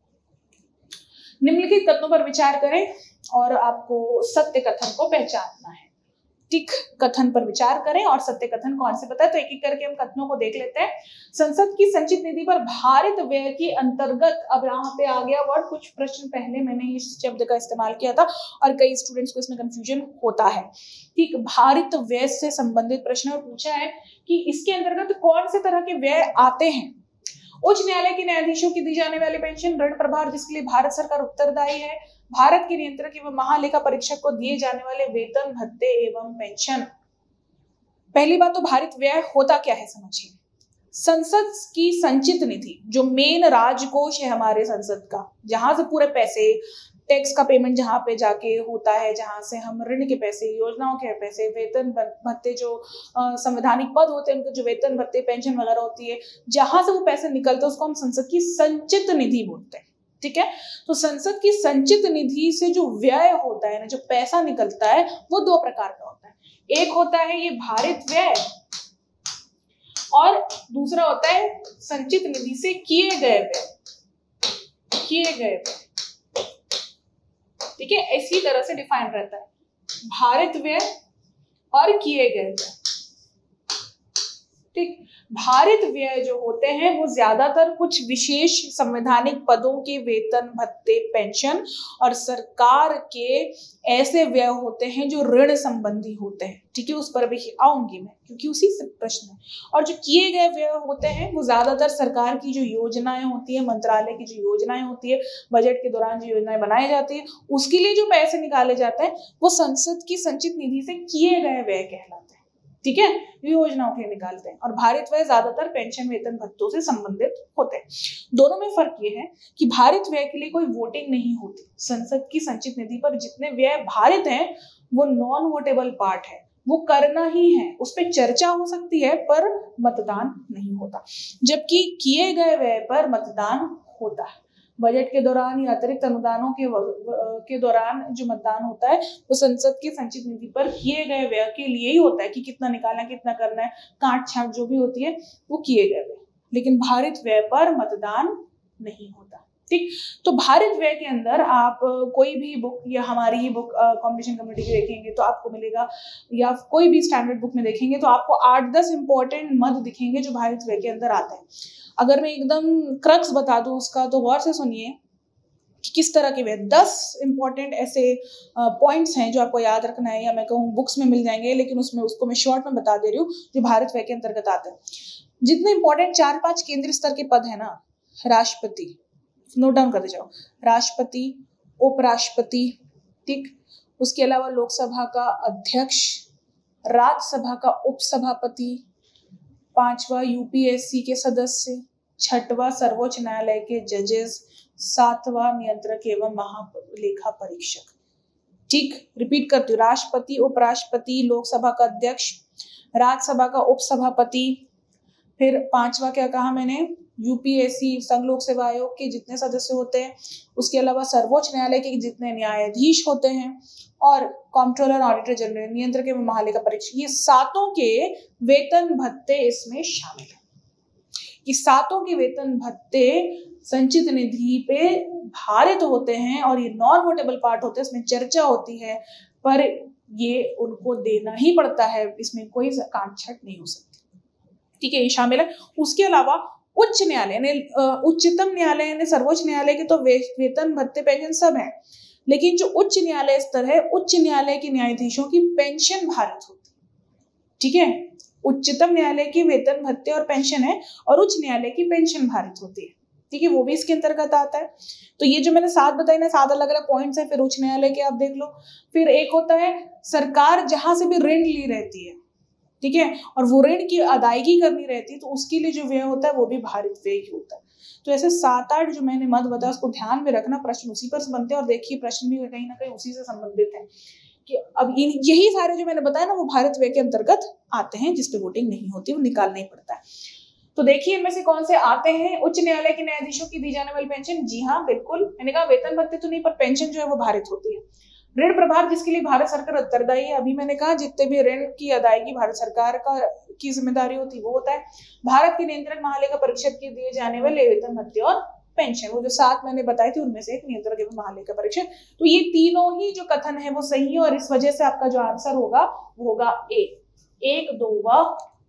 निम्नलिखित कथनों पर विचार करें और आपको सत्य कथन को पहचानना है। ठीक, कथन पर विचार करें और सत्य कथन कौन से पता है, तो एक एक करके हम कथनों को देख लेते हैं। संसद की संचित निधि पर भारित व्यय के अंतर्गत, अब यहाँ पे आ गया वर्ड, कुछ प्रश्न पहले मैंने इस शब्द का इस्तेमाल किया था और कई स्टूडेंट्स को इसमें कंफ्यूजन होता है। ठीक, भारित व्यय से संबंधित प्रश्न और पूछा है कि इसके अंतर्गत कौन से तरह के व्यय आते हैं। उच्च न्यायालय के न्यायाधीशों की दी जाने वाली पेंशन, ऋण प्रभार जिसके लिए भारत सरकार उत्तरदायी है, भारत के नियंत्रक एवं महालेखा परीक्षक को दिए जाने वाले वेतन भत्ते एवं पेंशन। पहली बात तो भारित व्यय होता क्या है समझिए। संसद की संचित निधि, जो मेन राजकोष है हमारे संसद का, जहां से पूरे पैसे, टैक्स का पेमेंट जहां पे जाके होता है, जहां से हम ऋण के पैसे, योजनाओं के पैसे, वेतन भत्ते, जो संवैधानिक पद होते हैं उनके जो वेतन भत्ते, पेंशन वगैरह होती है, जहां से वो पैसे निकलते हैं उसको हम संसद की संचित निधि बोलते हैं। ठीक है, तो संसद की संचित निधि से जो व्यय होता है ना, जो पैसा निकलता है, वो 2 प्रकार का होता है। एक होता है ये भारित व्यय और दूसरा होता है संचित निधि से किए गए व्यय। ठीक है, इसी तरह से डिफाइन रहता है, भारित व्यय और किए गए व्यय। ठीक, भारित व्यय जो होते हैं वो ज्यादातर कुछ विशेष संवैधानिक पदों के वेतन, भत्ते, पेंशन और सरकार के ऐसे व्यय होते हैं जो ऋण संबंधी होते हैं। ठीक है, उस पर भी आऊंगी मैं क्योंकि उसी से प्रश्न है। और जो किए गए व्यय होते हैं वो ज्यादातर सरकार की जो योजनाएं होती है, मंत्रालय की जो योजनाएं होती है, बजट के दौरान जो योजनाएं बनाई जाती है, उसके लिए जो पैसे निकाले जाते हैं वो संसद की संचित निधि से किए गए व्यय कहलाते हैं। ठीक है, योजनाओं के लिए निकालते हैं। और भारित व्यय ज्यादातर पेंशन, वेतन, भत्तों से संबंधित होते हैं। दोनों में फर्क ये है कि भारित व्यय के लिए कोई वोटिंग नहीं होती। संसद की संचित निधि पर जितने व्यय भारित हैं वो नॉन वोटेबल पार्ट है, वो करना ही है, उस पर चर्चा हो सकती है पर मतदान नहीं होता। जबकि किए गए व्यय पर मतदान होता है। बजट के दौरान या अतिरिक्त अनुदानों के दौरान जो मतदान होता है वो संसद की संचित निधि पर किए गए व्यय के लिए ही होता है कि कितना निकालना है, कितना करना है, काट छाट जो भी होती है वो किए गए व्यय। लेकिन भारित व्यय पर मतदान नहीं होता। ठीक, तो भारित व्यय के अंदर आप कोई भी बुक या हमारी ही बुक कॉम्पिटिशन कम्युनिटी की देखेंगे तो आपको मिलेगा, या कोई भी स्टैंडर्ड बुक में देखेंगे तो आपको 8-10 इंपॉर्टेंट मद दिखेंगे जो भारित व्यय के अंदर आते हैं। अगर मैं एकदम क्रक्स बता दूं उसका तो गौर से सुनिए कि किस तरह के व्यय 10 इंपॉर्टेंट ऐसे पॉइंट्स हैं जो आपको याद रखना है, या मैं कहूँ बुक्स में मिल जाएंगे लेकिन उसको मैं शॉर्ट में बता दे रही हूँ जो भारत व्यय के अंतर्गत आते हैं। जितने इंपॉर्टेंट 4-5 केंद्रीय स्तर के पद है ना, राष्ट्रपति, नोट डाउन करते जाओ, राष्ट्रपति, उपराष्ट्रपति, ठीक, उसके अलावा लोकसभा का अध्यक्ष, राज्यसभा का उपसभापति, 5वां यूपीएससी के सदस्य, 6वां सर्वोच्च न्यायालय के जजेस, 7वां नियंत्रक एवं महालेखा परीक्षक। ठीक, रिपीट करती हूँ, राष्ट्रपति, उपराष्ट्रपति, लोकसभा का अध्यक्ष, राज्यसभा का उपसभापति, फिर 5वां क्या कहा मैंने, यूपीएससी संघ लोक सेवा आयोग के जितने सदस्य होते हैं, उसके अलावा सर्वोच्च न्यायालय के जितने न्यायाधीश होते हैं, और कॉम्प्ट्रोलर, ऑडिटर जनरल, नियंत्रक एवं महालेखा परीक्षक, ये सातों के वेतन भत्ते इसमें शामिल है। ये सातों के वेतन भत्ते संचित निधि पे भारित होते हैं और ये नॉन वोटेबल पार्ट होते हैं, इसमें चर्चा होती है पर ये उनको देना ही पड़ता है, इसमें कोई काट छाट नहीं हो सकती। ठीक है, ये शामिल है। उसके अलावा उच्च न्यायालय ने, उच्चतम न्यायालय ने, सर्वोच्च न्यायालय के तो वेतन भत्ते पेंशन सब है, लेकिन जो उच्च न्यायालय स्तर है, उच्च न्यायालय के न्यायाधीशों की पेंशन भारित होती है। ठीक है, उच्चतम न्यायालय की वेतन भत्ते और पेंशन है और उच्च न्यायालय की पेंशन भारित होती है। ठीक है, वो भी इसके अंतर्गत आता है। तो ये जो मैंने 7 बताई ना, 7 अलग अलग पॉइंट्स है। फिर उच्च न्यायालय के आप देख लो। फिर एक होता है सरकार जहां से भी ऋण ली रहती है, ठीक है, और वो ऋण की अदायगी करनी रहती है तो उसके लिए जो व्यय होता है वो भी भारित व्यय ही होता है। तो ऐसे 7-8 जो मैंने मत बताया उसको ध्यान में रखना, प्रश्न उसी पर बनते हैं। और देखिए प्रश्न भी कहीं ना कहीं उसी से संबंधित है कि अब यही सारे जो मैंने बताया ना वो भारत व्यय के अंतर्गत आते हैं, जिसपे वोटिंग नहीं होती, वो निकालना ही पड़ता है। तो देखिए इनमें से कौन से आते हैं। उच्च न्यायालय के न्यायाधीशों की दी जाने वाली पेंशन, जी हाँ बिल्कुल, मैंने कहा वेतन भत्ते तो नहीं पर पेंशन जो है वो भारित होती है। ऋण प्रभार जिसके लिए भारत सरकार उत्तरदायी है, अभी मैंने कहा जितने भी ऋण की अदायगी भारत सरकार की जिम्मेदारी होती है वो होता है। भारत के नियंत्रक महालेखा परीक्षक के दिए जाने वाले वेतन भत्ते और पेंशन, वो जो 7 मैंने बताई थी उनमें से एक नियंत्रक एवं महालेखा परीक्षक। तो ये तीनों ही जो कथन है वो सही है और इस वजह से आपका जो आंसर होगा वो होगा ए। 1, 2 व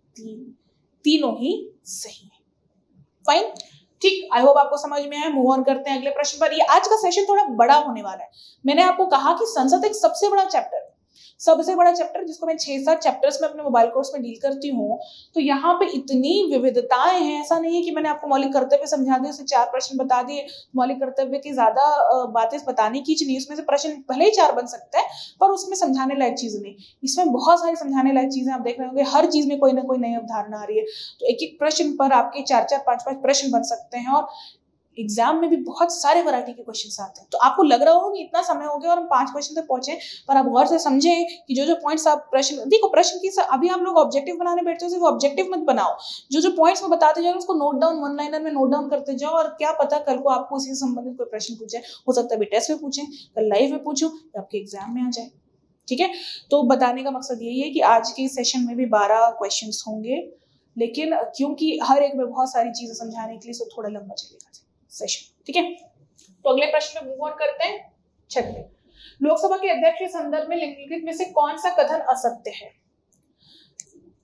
3 तीनों ही सही है। फाइन, ठीक, आई होप आपको समझ में आया। मूव ऑन करते हैं अगले प्रश्न पर। ये आज का सेशन थोड़ा बड़ा होने वाला है। मैंने आपको कहा कि संसद एक सबसे बड़ा चैप्टर जिसको मैं 6-7 चैप्टर्स में अपने मोबाइल कोर्स में डील करती हूँ। तो यहाँ पे इतनी विविधताएं हैं, ऐसा नहीं है कि मैंने आपको मौलिक कर्तव्य समझा दिए, उससे 4 प्रश्न बता दिए। मौलिक कर्तव्य की ज्यादा बातें बताने की नहीं, उसमें से प्रश्न भले ही 4 बन सकते हैं पर उसमें समझाने लायक चीज नहीं। इसमें बहुत सारी समझाने लायक चीजें आप देख रहे होंगे, हर चीज में कोई ना कोई नई अवधारणा आ रही है। तो एक एक प्रश्न पर आपके 4-4, 5-5 प्रश्न बन सकते हैं और एग्जाम में भी बहुत सारे वैरायटी के क्वेश्चंस आते हैं। तो आपको लग रहा होगा कि इतना समय हो गया और हम 5 क्वेश्चन तक पहुंचे, पर आप गौर से समझें कि जो पॉइंट्स आप प्रश्न देखो, प्रश्न की अभी आप लोग ऑब्जेक्टिव बनाने बैठते हो, सिर्फ ऑब्जेक्टिव मत बनाओ, जो पॉइंट्स में बताते जाओ उसको नोट डाउन, 1 लाइनर में नोट डाउन करते जाओ। और क्या पता कल को आपको इसी से संबंधित कोई प्रश्न पूछे, हो सकता है टेस्ट में पूछे, कल लाइव में पूछो या आपके एग्जाम में आ जाए। ठीक है, तो बताने का मकसद यही है कि आज के सेशन में भी 12 क्वेश्चन होंगे, लेकिन क्योंकि हर एक में बहुत सारी चीजें समझाने के लिए सो थोड़ा लंबा चलेगा सेशन। ठीक है, तो अगले प्रश्न में मूव ऑन करते हैं। 6, लोकसभा के अध्यक्ष के संदर्भ में निम्नलिखित में से कौन सा कथन असत्य है।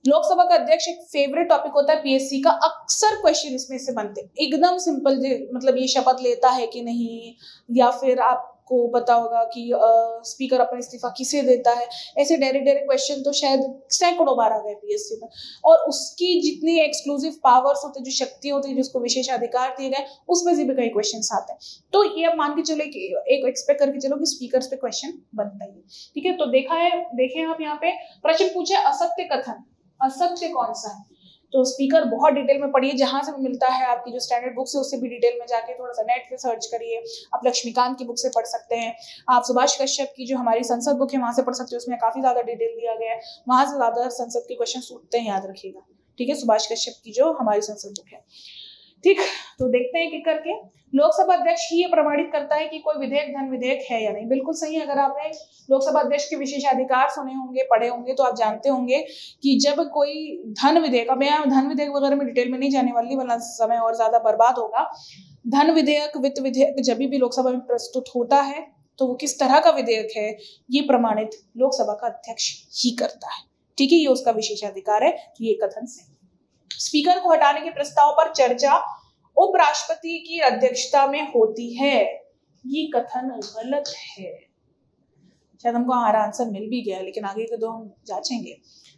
लोकसभा का अध्यक्ष एक फेवरेट टॉपिक होता है पीएससी का, अक्सर क्वेश्चन इसमें से बनते हैं एकदम सिंपल, मतलब ये शपथ लेता है कि नहीं, या फिर आपको पता होगा कि स्पीकर अपना इस्तीफा किसे देता है, ऐसे डायरेक्ट क्वेश्चन तो शायद सैकड़ों बार आ गए पीएससी में। और उसकी जितनी एक्सक्लूसिव पावर्स होते हैं, जो शक्ति होती है, जिसको विशेष अधिकार दिए गए, उसमें से भी कई क्वेश्चन आते हैं। तो ये अब मान के चलो कि एक एक्सपेक्ट करके चलो कि स्पीकर पे क्वेश्चन बनता ही है, ठीक है। तो देखें आप यहाँ पे प्रश्न पूछे असत्य कथन, असत्य कौन सा है, तो स्पीकर बहुत डिटेल में पढ़िए, जहां से भी मिलता है, आपकी जो स्टैंडर्ड बुक्स है उससे भी डिटेल में जाके थोड़ा सा नेट पे सर्च करिए। आप लक्ष्मीकांत की बुक से पढ़ सकते हैं, आप सुभाष कश्यप की जो हमारी संसद बुक है वहां से पढ़ सकते हो, उसमें काफी ज्यादा डिटेल दिया गया है, वहां से ज्यादा संसद के क्वेश्चन उठते हैं, याद रखिएगा, ठीक है। सुभाष कश्यप की जो हमारी संसद बुक है, ठीक। तो देखते हैं कि करके लोकसभा अध्यक्ष ही ये प्रमाणित करता है कि कोई विधेयक धन विधेयक है या नहीं। बिल्कुल सही है। अगर आपने लोकसभा अध्यक्ष के विशेषाधिकार सुने होंगे, पढ़े होंगे, तो आप जानते होंगे कि जब कोई धन विधेयक, अब मैं धन विधेयक वगैरह में डिटेल में नहीं जाने वाली, वरना समय और ज्यादा बर्बाद होगा। धन विधेयक, वित्त विधेयक जब भी लोकसभा में प्रस्तुत होता है तो वो किस तरह का विधेयक है, ये प्रमाणित लोकसभा का अध्यक्ष ही करता है, ठीक है। ये उसका विशेषाधिकार है, ये कथन से। स्पीकर को हटाने के प्रस्ताव पर चर्चा उपराष्ट्रपति की अध्यक्षता में होती है, ये कथन गलत है। शायद हमको हमारा आंसर मिल भी गया, लेकिन आगे के दो हम जांचेंगे।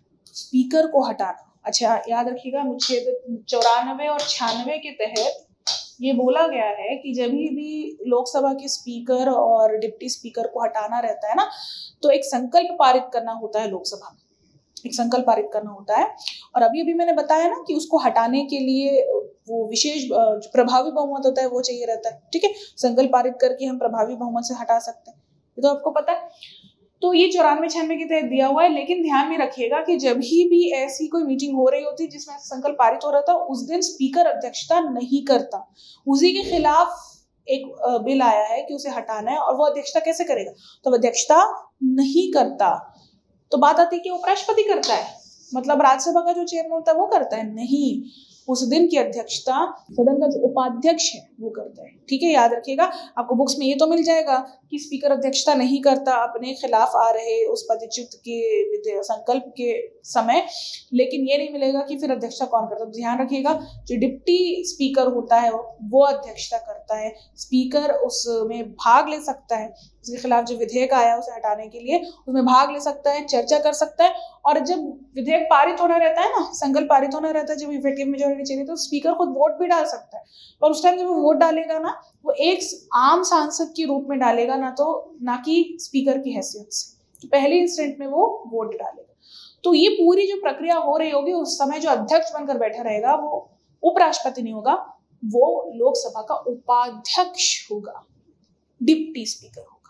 स्पीकर को हटाना, अच्छा याद रखिएगा, अनुच्छेद 94 और 96 के तहत ये बोला गया है कि जब भी लोकसभा के स्पीकर और डिप्टी स्पीकर को हटाना रहता है ना, तो एक संकल्प पारित करना होता है लोकसभा में, एक संकल्प पारित करना होता है। और अभी मैंने बताया ना कि उसको हटाने के लिए वो विशेष प्रभावी बहुमत होता है, वो चाहिए रहता है, ठीक है। संकल्प पारित करके हम प्रभावी बहुमत से हटा सकते हैं, ये तो आपको पता है। तो ये 94-96 के तहत दिया हुआ है, लेकिन ध्यान में रखिएगा कि जब भी ऐसी कोई मीटिंग हो रही होती है जिसमें संकल्प पारित हो रहा था, उस दिन स्पीकर अध्यक्षता नहीं करता। उसी के खिलाफ एक बिल आया है कि उसे हटाना है, और वो अध्यक्षता कैसे करेगा, तो अध्यक्षता नहीं करता। तो बात आती है कि उपराष्ट्रपति करता है, मतलब राज्यसभा का जो चेयरमैन होता है वो करता है, नहीं, उस दिन की अध्यक्षता सदन का जो उपाध्यक्ष है वो करता है, ठीक है। याद रखिएगा, आपको बुक्स में ये तो मिल जाएगा कि स्पीकर अध्यक्षता नहीं करता अपने खिलाफ आ रहे उस पदच्युत के संकल्प के समय, लेकिन ये नहीं मिलेगा कि फिर अध्यक्षता कौन करता है। तो ध्यान रखिएगा, जो डिप्टी स्पीकर होता है वो अध्यक्षता करता है, स्पीकर उसमें भाग ले सकता है, उसके खिलाफ जो विधेयक आया उसे हटाने के लिए उसमें भाग ले सकता है, चर्चा कर सकता है। और जब विधेयक पारित होना रहता है ना, संकल्प पारित होना रहता है, जब इफेक्टिव मेजॉरिटी चाहिए, तो स्पीकर खुद वोट भी डाल सकता है। और उस टाइम जब वो वोट डालेगा ना, वो एक आम सांसद के रूप में डालेगा, ना कि स्पीकर की हैसियत से। तो पहले इंस्टेंट में वो वोट डालेगा। तो ये पूरी जो प्रक्रिया हो रही होगी, उस समय जो अध्यक्ष बनकर बैठा रहेगा वो उपराष्ट्रपति नहीं होगा, वो लोकसभा का उपाध्यक्ष होगा, डिप्टी स्पीकर होगा,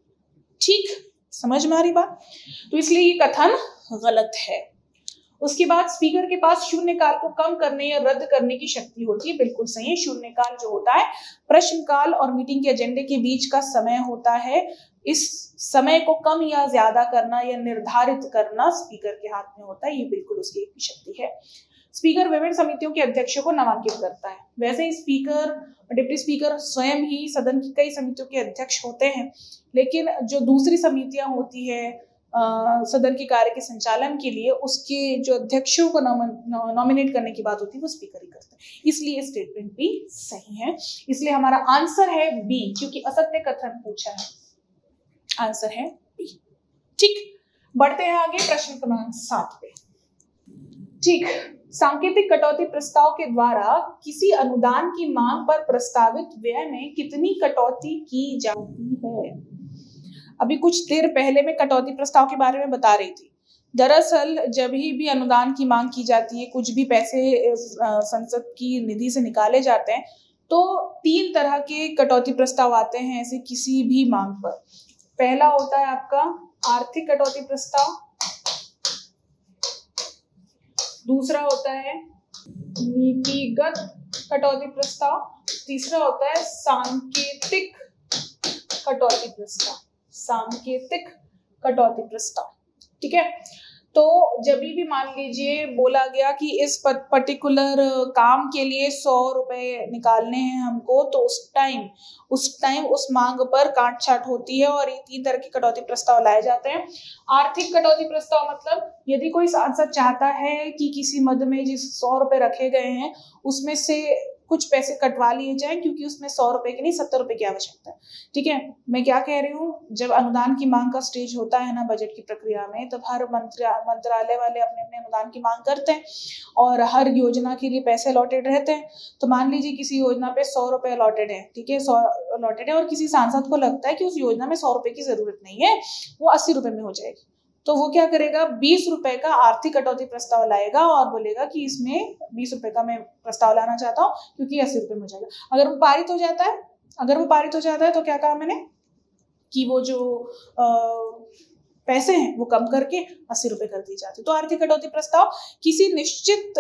ठीक, समझ में आ रही बात। तो इसलिए ये कथन गलत है। उसके बाद स्पीकर के पास शून्यकाल को कम करने या रद्द करने की शक्ति होती है, बिल्कुल सही है। शून्यकाल जो होता है प्रश्नकाल और मीटिंग के एजेंडे के बीच का समय होता है, इस समय को कम या ज्यादा करना या निर्धारित करना स्पीकर के हाथ में होता है, ये बिल्कुल उसकी एक शक्ति है। स्पीकर विभिन्न समितियों के अध्यक्षों को नामांकित करता है। वैसे ही स्पीकर, डिप्टी स्पीकर स्वयं ही सदन की कई समितियों के अध्यक्ष होते हैं, लेकिन जो दूसरी समितियां होती है सदन के कार्य के संचालन के लिए, उसके जो अध्यक्षों को नॉमिनेट करने की बात होती है वो स्पीकर ही करता है। इसलिए स्टेटमेंट भी सही है। इसलिए हमारा आंसर है बी, क्योंकि असत्य कथन पूछा है, आंसर है बी, ठीक। बढ़ते हैं आगे प्रश्न क्रमांक 7 पे, ठीक। सांकेतिक कटौती प्रस्ताव के द्वारा किसी अनुदान की मांग पर प्रस्तावित व्यय में कितनी कटौती की जाती है। अभी कुछ देर पहले मैं कटौती प्रस्ताव के बारे में बता रही थी। दरअसल जब भी अनुदान की मांग की जाती है, कुछ भी पैसे संसद की निधि से निकाले जाते हैं, तो 3 तरह के कटौती प्रस्ताव आते हैं ऐसे किसी भी मांग पर। पहला होता है आपका आर्थिक कटौती प्रस्ताव, दूसरा होता है नीतिगत कटौती प्रस्ताव, तीसरा होता है सांकेतिक कटौती प्रस्ताव, सांकेतिक कटौती प्रस्ताव, ठीक है। तो जब भी मान लीजिए बोला गया कि इस पर्टिकुलर काम के लिए 100 रुपए निकालने हैं हमको, तो उस टाइम उस मांग पर काट छाट होती है और ये 3 तरह के कटौती प्रस्ताव लाए जाते हैं। आर्थिक कटौती प्रस्ताव मतलब यदि कोई सांसद चाहता है कि किसी मद में जिस 100 रुपए रखे गए हैं उसमें से कुछ पैसे कटवा लिए जाएं, क्योंकि उसमें 100 रुपए की नहीं 70 रुपए की आवश्यकता है। ठीक है, मैं क्या कह रही हूँ, जब अनुदान की मांग का स्टेज होता है ना बजट की प्रक्रिया में, तब हर मंत्रालय वाले अपने अपने अनुदान की मांग करते हैं और हर योजना के लिए पैसे अलॉटेड रहते हैं। तो मान लीजिए किसी योजना पे 100 रुपए अलॉटेड है, ठीक है, 100 अलॉटेड है और किसी सांसद को लगता है कि उस योजना में 100 रुपए की जरूरत नहीं है, वो 80 रुपए में हो जाएगी, तो वो क्या करेगा, 20 रुपए का आर्थिक कटौती प्रस्ताव लाएगा और बोलेगा कि इसमें 20 रुपए का मैं प्रस्ताव लाना चाहता हूँ क्योंकि 80 रुपए में हो जाएगा। अगर वो पारित हो जाता है तो क्या कहा मैंने कि वो जो पैसे हैं वो कम करके 80 रुपए कर दिए जाते। तो आर्थिक कटौती प्रस्ताव किसी निश्चित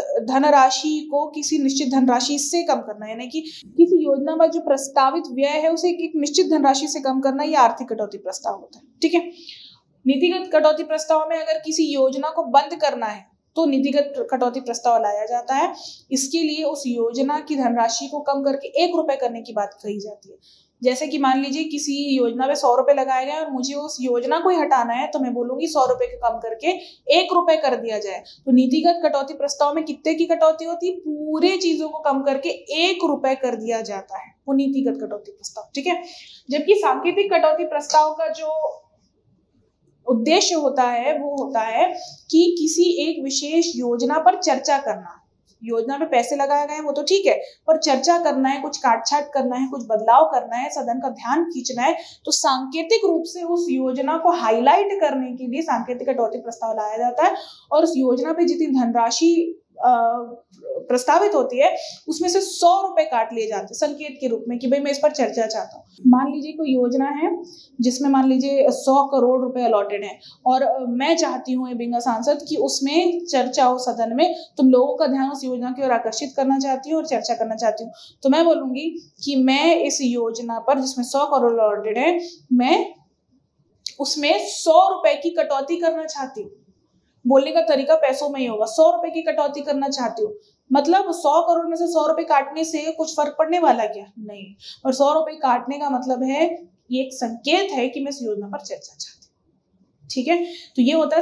धनराशि से कम करना, यानी कि किसी योजना में जो प्रस्तावित व्यय है उसे एक निश्चित धनराशि से कम करना, यह आर्थिक कटौती प्रस्ताव होता है। ठीक है, नीतिगत कटौती प्रस्ताव में अगर किसी योजना को बंद करना है तो नीतिगत कटौती प्रस्ताव लाया जाता है। इसके लिए उस योजना की धनराशि को कम करके 1 रुपए करने की बात कही जाती है। जैसे कि मान लीजिए किसी योजना में 100 रुपए लगाए गए और मुझे उस योजना को ही हटाना है, तो मैं बोलूंगी 100 रुपए के कम करके 1 रुपए कर दिया जाए। तो नीतिगत कटौती प्रस्ताव में कितने की कटौती होती है, पूरे चीजों को कम करके 1 रुपए कर दिया जाता है, वो नीतिगत कटौती प्रस्ताव। ठीक है, जबकि सांकेतिक कटौती प्रस्ताव का जो उद्देश्य होता है वो होता है कि किसी एक विशेष योजना पर चर्चा करना। योजना में पैसे लगाए गए हैं वो तो ठीक है, पर चर्चा करना है, कुछ काट छाट करना है, कुछ बदलाव करना है, सदन का ध्यान खींचना है, तो सांकेतिक रूप से उस योजना को हाईलाइट करने के लिए सांकेतिक कटौती प्रस्ताव लाया जाता है और उस योजना पे जितनी धनराशि प्रस्तावित होती है उसमें से 100 रुपए काट लिए जाते हैं संकेत के रूप में कि भाई मैं इस पर चर्चा चाहता हूँ। मान लीजिए कोई योजना है जिसमें मान लीजिए 100 करोड़ रुपए अलॉटेड है और मैं चाहती हूँ बिंग सांसद कि उसमें चर्चा हो सदन में, तुम लोगों का ध्यान उस योजना की ओर आकर्षित करना चाहती हूँ और चर्चा करना चाहती हूँ, तो मैं बोलूंगी कि मैं इस योजना पर जिसमें 100 करोड़ अलॉटेड है, मैं उसमें 100 रुपए की कटौती करना चाहती हूँ। बोलने का तरीका पैसों में ही होगा, 100 रुपए की कटौती करना चाहती हूँ, मतलब 100 करोड़ में से 100 रुपए काटने से कुछ फर्क पड़ने वाला क्या नहीं, और 100 रुपए काटने का मतलब है ये एक संकेत है कि मैं इस योजना पर चर्चा चाहती हूँ। ठीक है, तो ये होता है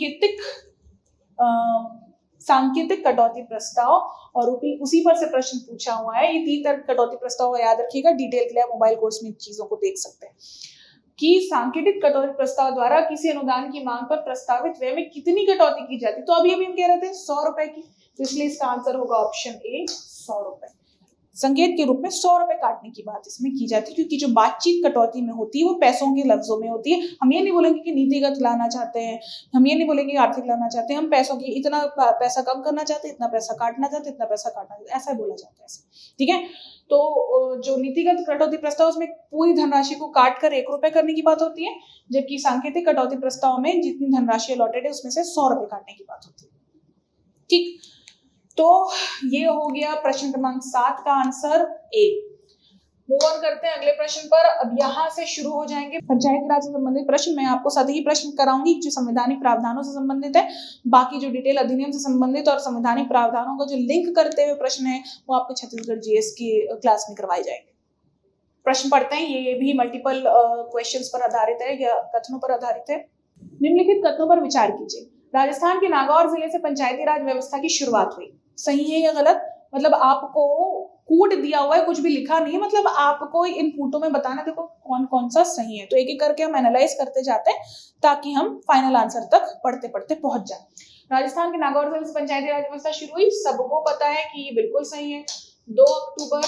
सांकेतिक कटौती प्रस्ताव और उसी पर से प्रश्न पूछा हुआ है। ये 3 तरह कटौती प्रस्ताव याद रखिएगा, डिटेल के लिए आप मोबाइल कोर्स में चीजों को देख सकते हैं कि सांकेतिक कटौती प्रस्ताव द्वारा किसी अनुदान की मांग पर प्रस्तावित व्यय में कितनी कटौती की जाती है। तो अभी हम कह रहे थे 100 रुपए की, तो इसलिए इसका आंसर होगा ऑप्शन ए 100 रुपए। संकेत के रूप में 100 रुपए काटने की बात इसमें की जाती है, क्योंकि जो बातचीत कटौती में होती है वो पैसों के लफ्जों में होती है। हम ये नहीं बोलेंगे कि नीतिगत लाना चाहते हैं, हम ये नहीं बोलेंगे आर्थिक लाना चाहते हैं, हम पैसों की इतना पैसा कम करना चाहते हैं, इतना पैसा काटना चाहते हैं, इतना पैसा काटना चाहते हैं, ऐसा बोला जाता है। ठीक है, तो जो नीतिगत कटौती प्रस्ताव उसमें पूरी धनराशि को काट कर 1 रुपए करने की बात होती है, जबकि सांकेतिक कटौती प्रस्ताव में जितनी धनराशि अलॉटेड है उसमें से 100 रुपए काटने की बात होती है। ठीक, तो ये हो गया प्रश्न क्रमांक 7 का आंसर ए। मूव ऑन करते हैं अगले प्रश्न पर। अब यहाँ से शुरू हो जाएंगे पंचायती राज से संबंधित प्रश्न। मैं आपको सभी प्रश्न कराऊंगी जो संवैधानिक प्रावधानों से संबंधित है, बाकी जो डिटेल अधिनियम से संबंधित और संवैधानिक प्रावधानों का जो लिंक करते हुए प्रश्न है वो आपको छत्तीसगढ़ जीएस की क्लास में करवाए जाएंगे। प्रश्न पढ़ते हैं, ये भी मल्टीपल क्वेश्चंस पर आधारित है या कथनों पर आधारित है। निम्नलिखित कथनों पर विचार कीजिए। राजस्थान के नागौर जिले से पंचायती राज व्यवस्था की शुरुआत हुई। सही है या गलत? मतलब आपको कूट दिया हुआ है, कुछ भी लिखा नहीं है, मतलब आपको इन कूटों में बताना देखो कौन कौन सा सही है। तो एक एक करके हम एनालाइज करते जाते हैं ताकि हम फाइनल आंसर तक पढ़ते पढ़ते पहुंच जाए। राजस्थान के नागौर जिले से पंचायती राज व्यवस्था शुरू हुई, सबको पता है कि ये बिल्कुल सही है। 2 अक्टूबर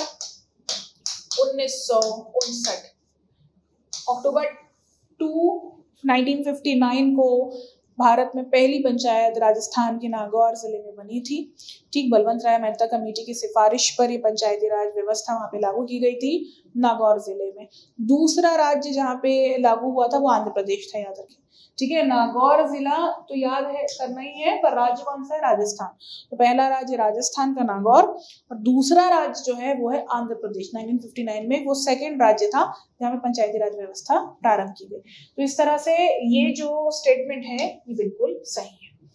1959, अक्टूबर 2 1959 को भारत में पहली पंचायत राजस्थान के नागौर जिले में बनी थी। ठीक, बलवंत राय मेहता कमेटी की सिफारिश पर ये पंचायती राज व्यवस्था वहां पे लागू की गई थी नागौर जिले में। दूसरा राज्य जहाँ पे लागू हुआ था वो आंध्र प्रदेश था, याद रखें। ठीक है, नागौर जिला तो याद है करना ही है, पर राज्य कौन सा है? राजस्थान। तो पहला राज्य राजस्थान का नागौर और दूसरा राज्य जो है वो है आंध्र प्रदेश। 1959 में वो सेकेंड राज्य था जहाँ पे पंचायती राज व्यवस्था प्रारंभ की गई। तो इस तरह से ये जो स्टेटमेंट है ये बिल्कुल सही है।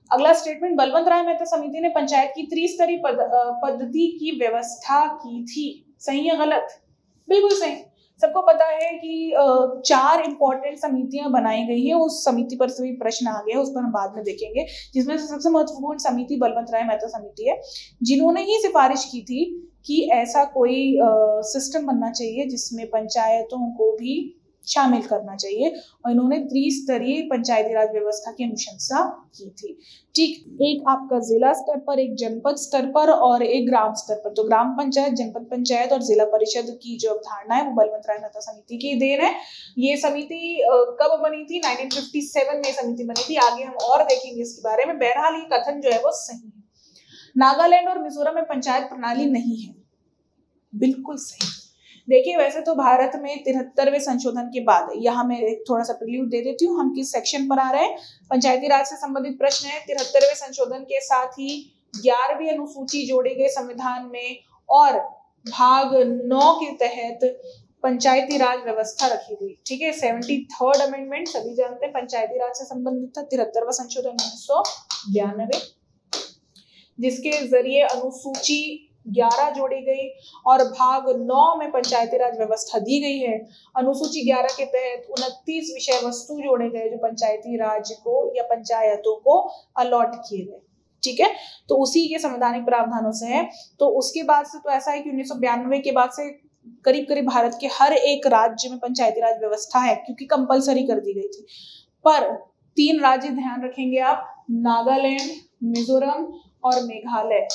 अगला स्टेटमेंट, बलवंत राय मेहता समिति ने पंचायत की त्रिस्तरीय पद्धति की व्यवस्था की थी। सही या गलत? बिल्कुल सही। सबको पता है कि 4 इंपॉर्टेंट समितियां बनाई गई है, उस समिति पर से भी प्रश्न आ गया, उस पर हम बाद में देखेंगे, जिसमें से सबसे महत्वपूर्ण समिति बलवंत राय मेहता समिति है, जिन्होंने ही सिफारिश की थी कि ऐसा कोई सिस्टम बनना चाहिए जिसमें पंचायतों को भी शामिल करना चाहिए, और इन्होंने त्रिस्तरीय पंचायती राज व्यवस्था की अनुशंसा की थी। ठीक, एक आपका जिला स्तर पर, एक जनपद स्तर पर और एक ग्राम स्तर पर। तो ग्राम पंचायत, जनपद पंचायत और जिला परिषद की जो अवधारणा है वो बलवंत राय मेहता समिति की देन है। ये समिति कब बनी थी? 1957 में समिति बनी थी। आगे हम और देखेंगे इसके बारे में। बहरहाल ये कथन जो है वो सही है। नागालैंड और मिजोरम में पंचायत प्रणाली नहीं है। बिल्कुल सही। देखिए, वैसे तो भारत में 73वें संशोधन के बाद, यहाँ मैं एक थोड़ा सा प्रील्यूड दे देती हूँ, हम किस सेक्शन पर आ रहे हैं। पंचायती राज से संबंधित प्रश्न है। 73वें संशोधन के साथ ही 11वीं अनुसूची जोड़ी गई संविधान में, और भाग 9 के तहत पंचायती राज व्यवस्था रखी गई। ठीक है, 73rd अमेंडमेंट सभी जानते हैं पंचायती राज से संबंधित था। 73वां संशोधन 1992, जिसके जरिए अनुसूची 11 जोड़ी गई और भाग 9 में पंचायती राज व्यवस्था दी गई है। अनुसूची 11 के तहत 29 विषय वस्तु जोड़े गए जो पंचायती राज को या पंचायतों को अलॉट किए गए। ठीक है, तो उसी के संवैधानिक प्रावधानों से है। तो उसके बाद से तो ऐसा है कि 1992 के बाद से करीब करीब भारत के हर एक राज्य में पंचायती राज व्यवस्था है, क्योंकि कंपलसरी कर दी गई थी। पर 3 राज्य ध्यान रखेंगे आप, नागालैंड, मिजोरम और मेघालय।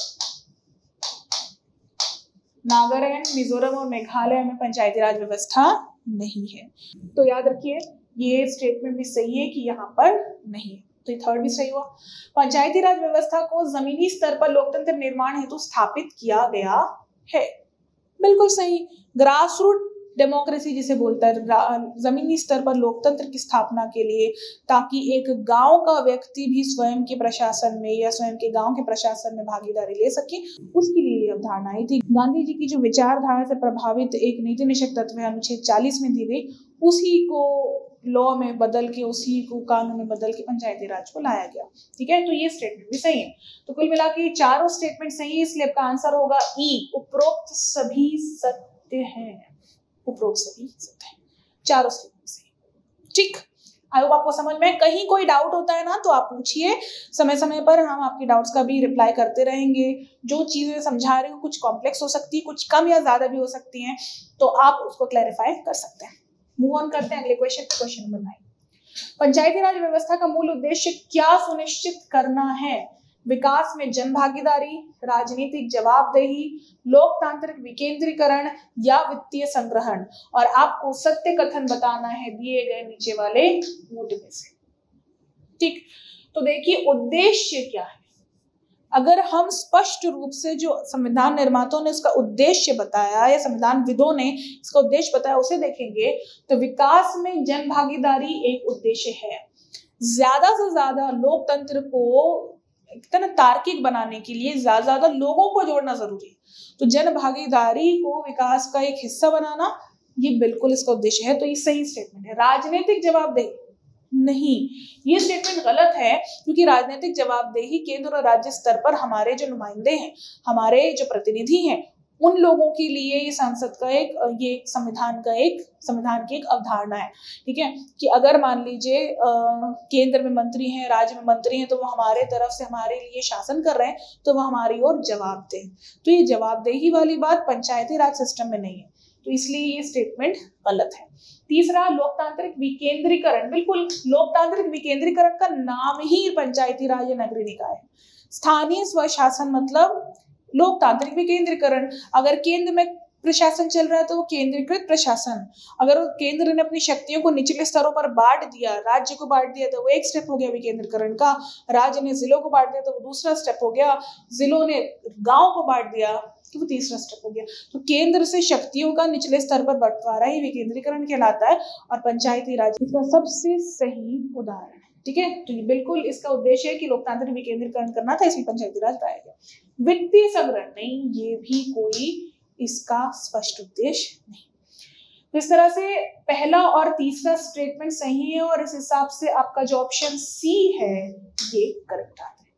नागालैंड, मिजोरम और मेघालय में पंचायती राज व्यवस्था नहीं है। तो याद रखिए, ये स्टेटमेंट भी सही है कि यहाँ पर नहीं है। तो ये 3rd भी सही हुआ। पंचायती राज व्यवस्था को जमीनी स्तर पर लोकतंत्र निर्माण हेतु स्थापित किया गया है। बिल्कुल सही। ग्रास रूट डेमोक्रेसी जिसे बोलता है, जमीनी स्तर पर लोकतंत्र की स्थापना के लिए, ताकि एक गांव का व्यक्ति भी स्वयं के प्रशासन में या स्वयं के गांव के प्रशासन में भागीदारी ले सके, उसके लिए ये अवधारणा आई थी। गांधी जी की जो विचारधारा से प्रभावित एक नीति निषेध तत्व है, अनुच्छेद 40 में दी गई, उसी को लॉ में बदल के, उसी को कानून में बदल के पंचायती राज को लाया गया। ठीक है, तो ये स्टेटमेंट भी सही है। तो कुल मिला के चारों स्टेटमेंट सही है, इसलिए आपका आंसर होगा ई, उपरोक्त सभी सत्य है। उपरोक्त सभी सत्य है, चारों स्टेटमेंट सही। ठीक, आई होप आपको समझ में। कहीं कोई डाउट होता है ना तो आप पूछिए, समय समय पर हम आपके डाउट्स का भी रिप्लाई करते रहेंगे। जो चीजें समझा रहे हो कुछ कॉम्प्लेक्स हो सकती है, कुछ कम या ज्यादा भी हो सकती हैं, तो आप उसको क्लैरिफाई कर सकते हैं। मूव ऑन करते हैं अगले क्वेश्चन पे। क्वेश्चन नंबर 9, पंचायती राज व्यवस्था का मूल उद्देश्य क्या सुनिश्चित करना है? विकास में जन भागीदारी, राजनीतिक जवाबदेही, लोकतांत्रिक विकेंद्रीकरण या वित्तीय संग्रहण। और आपको सत्य कथन बताना है दिए गए नीचे वाले मूड में से। ठीक, तो देखिए उद्देश्य क्या है। अगर हम स्पष्ट रूप से जो संविधान निर्माताओं ने उसका उद्देश्य बताया या संविधान विदों ने इसका उद्देश्य बताया उसे देखेंगे, तो विकास में जन भागीदारी एक उद्देश्य है। ज्यादा से ज्यादा लोकतंत्र को इतना तार्किक बनाने के लिए ज्यादा लोगों को जोड़ना जरूरी है। तो जन भागीदारी को विकास का एक हिस्सा बनाना, ये बिल्कुल इसका उद्देश्य है। तो ये सही स्टेटमेंट है। राजनीतिक जवाबदेही नहीं, ये स्टेटमेंट गलत है, क्योंकि राजनीतिक जवाबदेही केंद्र और राज्य स्तर पर हमारे जो नुमाइंदे हैं, हमारे जो प्रतिनिधि हैं, उन लोगों के लिए ये संसद का ये संविधान की एक अवधारणा है। ठीक है, कि अगर मान लीजिए केंद्र में मंत्री हैं, राज्य में मंत्री हैं, तो वो हमारे तरफ से हमारे लिए शासन कर रहे हैं, तो वो हमारी ओर जवाब दें। तो ये जवाबदेही वाली बात पंचायती राज सिस्टम में नहीं है, तो इसलिए ये स्टेटमेंट गलत है। तीसरा, लोकतांत्रिक विकेंद्रीकरण। बिल्कुल, लोकतांत्रिक विकेंद्रीकरण का नाम ही पंचायती राज या नगरीय निकाय है। स्थानीय स्वशासन मतलब लोकतांत्रिक विकेंद्रीकरण। अगर केंद्र में प्रशासन चल रहा है तो वो केंद्रीकृत प्रशासन। अगर केंद्र ने अपनी शक्तियों को निचले स्तरों पर बांट दिया, राज्य को बांट दिया, तो वो एक स्टेप हो गया विकेंद्रीकरण का। राज्य ने जिलों को बांट दिया तो वो दूसरा स्टेप हो गया। जिलों ने गांव को बांट दिया तो वो तीसरा स्टेप हो गया। तो केंद्र से शक्तियों का निचले स्तर पर बंटवारा ही विकेंद्रीकरण कहलाता है, और पंचायती राज इसका सबसे सही उदाहरण है। ठीक है, तो ये बिल्कुल इसका उद्देश्य है कि लोकतांत्रिक विकेंद्रीकरण करना था, इसलिए पंचायती राज लाया गया। वित्तीय संग्रहण नहीं, ये भी कोई इसका स्पष्ट उद्देश्य नहीं। तो इस तरह से पहला और तीसरा स्टेटमेंट सही है, और इस हिसाब से आपका जो ऑप्शन सी है ये करेक्ट आता है।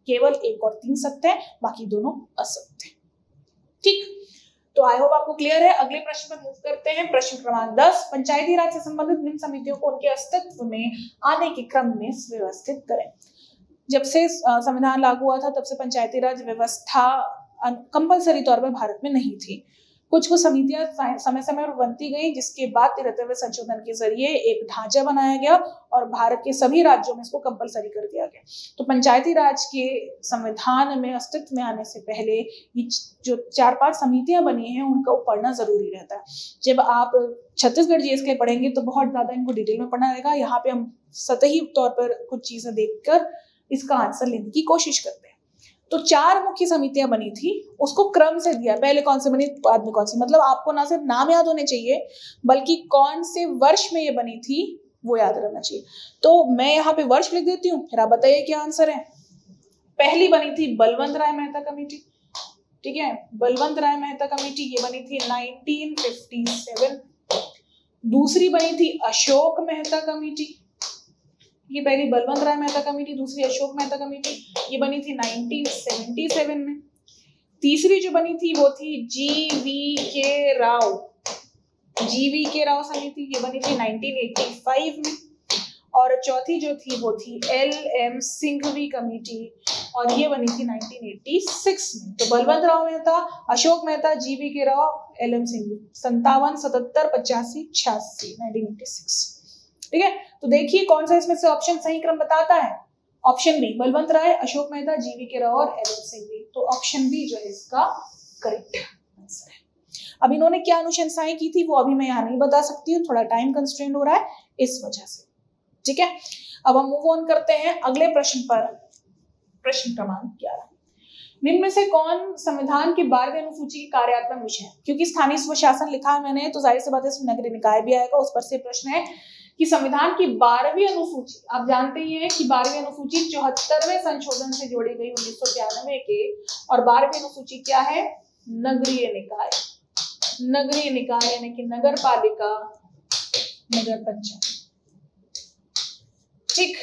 केवल 1 और 3 सत्य है, बाकी दोनों असत्य। ठीक, तो आई होप आपको क्लियर है। अगले प्रश्न पर मूव करते हैं। प्रश्न क्रमांक 10, पंचायती राज से संबंधित निम्न समितियों को उनके अस्तित्व में आने के क्रम में व्यवस्थित करें। जब से संविधान लागू हुआ था तब से पंचायती राज व्यवस्था कंपलसरी तौर पर भारत में नहीं थी। कुछ समितियां समय समय पर बनती गई, जिसके बाद 73वें संशोधन के जरिए एक ढांचा बनाया गया और भारत के सभी राज्यों में इसको कंपलसरी कर दिया गया। तो पंचायती राज के संविधान में अस्तित्व में आने से पहले ये जो 4-5 समितियां बनी हैं उनको पढ़ना जरूरी रहता है। जब आप छत्तीसगढ़ जीएस के लिए पढ़ेंगे तो बहुत ज्यादा इनको डिटेल में पढ़ना रहेगा। यहाँ पे हम सतही तौर पर कुछ चीजें देखकर इसका आंसर लेने की कोशिश करते हैं। तो 4 मुख्य समितियां बनी थी, उसको क्रम से दिया, पहले कौन से बनी बाद में कौन सी, मतलब आपको ना सिर्फ नाम याद होने चाहिए बल्कि कौन से वर्ष में ये बनी थी वो याद रहना चाहिए। तो मैं यहाँ पे वर्ष लिख देती हूँ, फिर आप बताइए क्या आंसर है। पहली बनी थी बलवंत राय मेहता कमेटी, ठीक है, बलवंत राय मेहता कमेटी, ये बनी थी 1957। दूसरी बनी थी अशोक मेहता कमेटी, ये पहली बलवंत राय मेहता कमेटी, दूसरी अशोक मेहता कमेटी, ये बनी थी 1977 में। तीसरी जो बनी थी वो थी GV के राव समिति, ये बनी थी 1985 में। और चौथी जो थी वो थी LM सिंघवी कमेटी और ये बनी थी 1986 में। तो Balwant Rao Mehta, Ashok Mehta, GV K Rao, LM Singhvi, 57, 77, 85, 86, 1986। ठीक है, तो देखिए कौन सा इसमें से ऑप्शन सही क्रम बताता है। Option B, Balwant Rai, Ashok Mehta, GV K Rao और LM सिंघवी। तो ऑप्शन बी जो है इसका करेक्ट आंसर है। अब इन्होंने क्या अनुशंसाएं की थी वो अभी मैं यहाँ नहीं बता सकती हूँ, थोड़ा टाइम कंस्ट्रेंट हो रहा है इस वजह से। ठीक है, अब हम मूव ऑन करते हैं अगले प्रश्न पर। प्रश्न क्रमांक 11, निम्न में से कौन संविधान की 12वीं अनुसूची की कार्यात्मक विषय है। क्योंकि स्थानीय स्वशासन लिखा है मैंने तो जाहिर सी बात है इसमें नगरीय निकाय भी आएगा, उस पर से प्रश्न है कि संविधान की 12वीं अनुसूची, आप जानते ही हैं कि 12वीं अनुसूची 74वें संशोधन से जोड़ी गई 1993 के, और 12वीं अनुसूची क्या है, नगरीय निकाय। नगरीय निकाय यानी कि नगर पालिका, नगर पंचायत। ठीक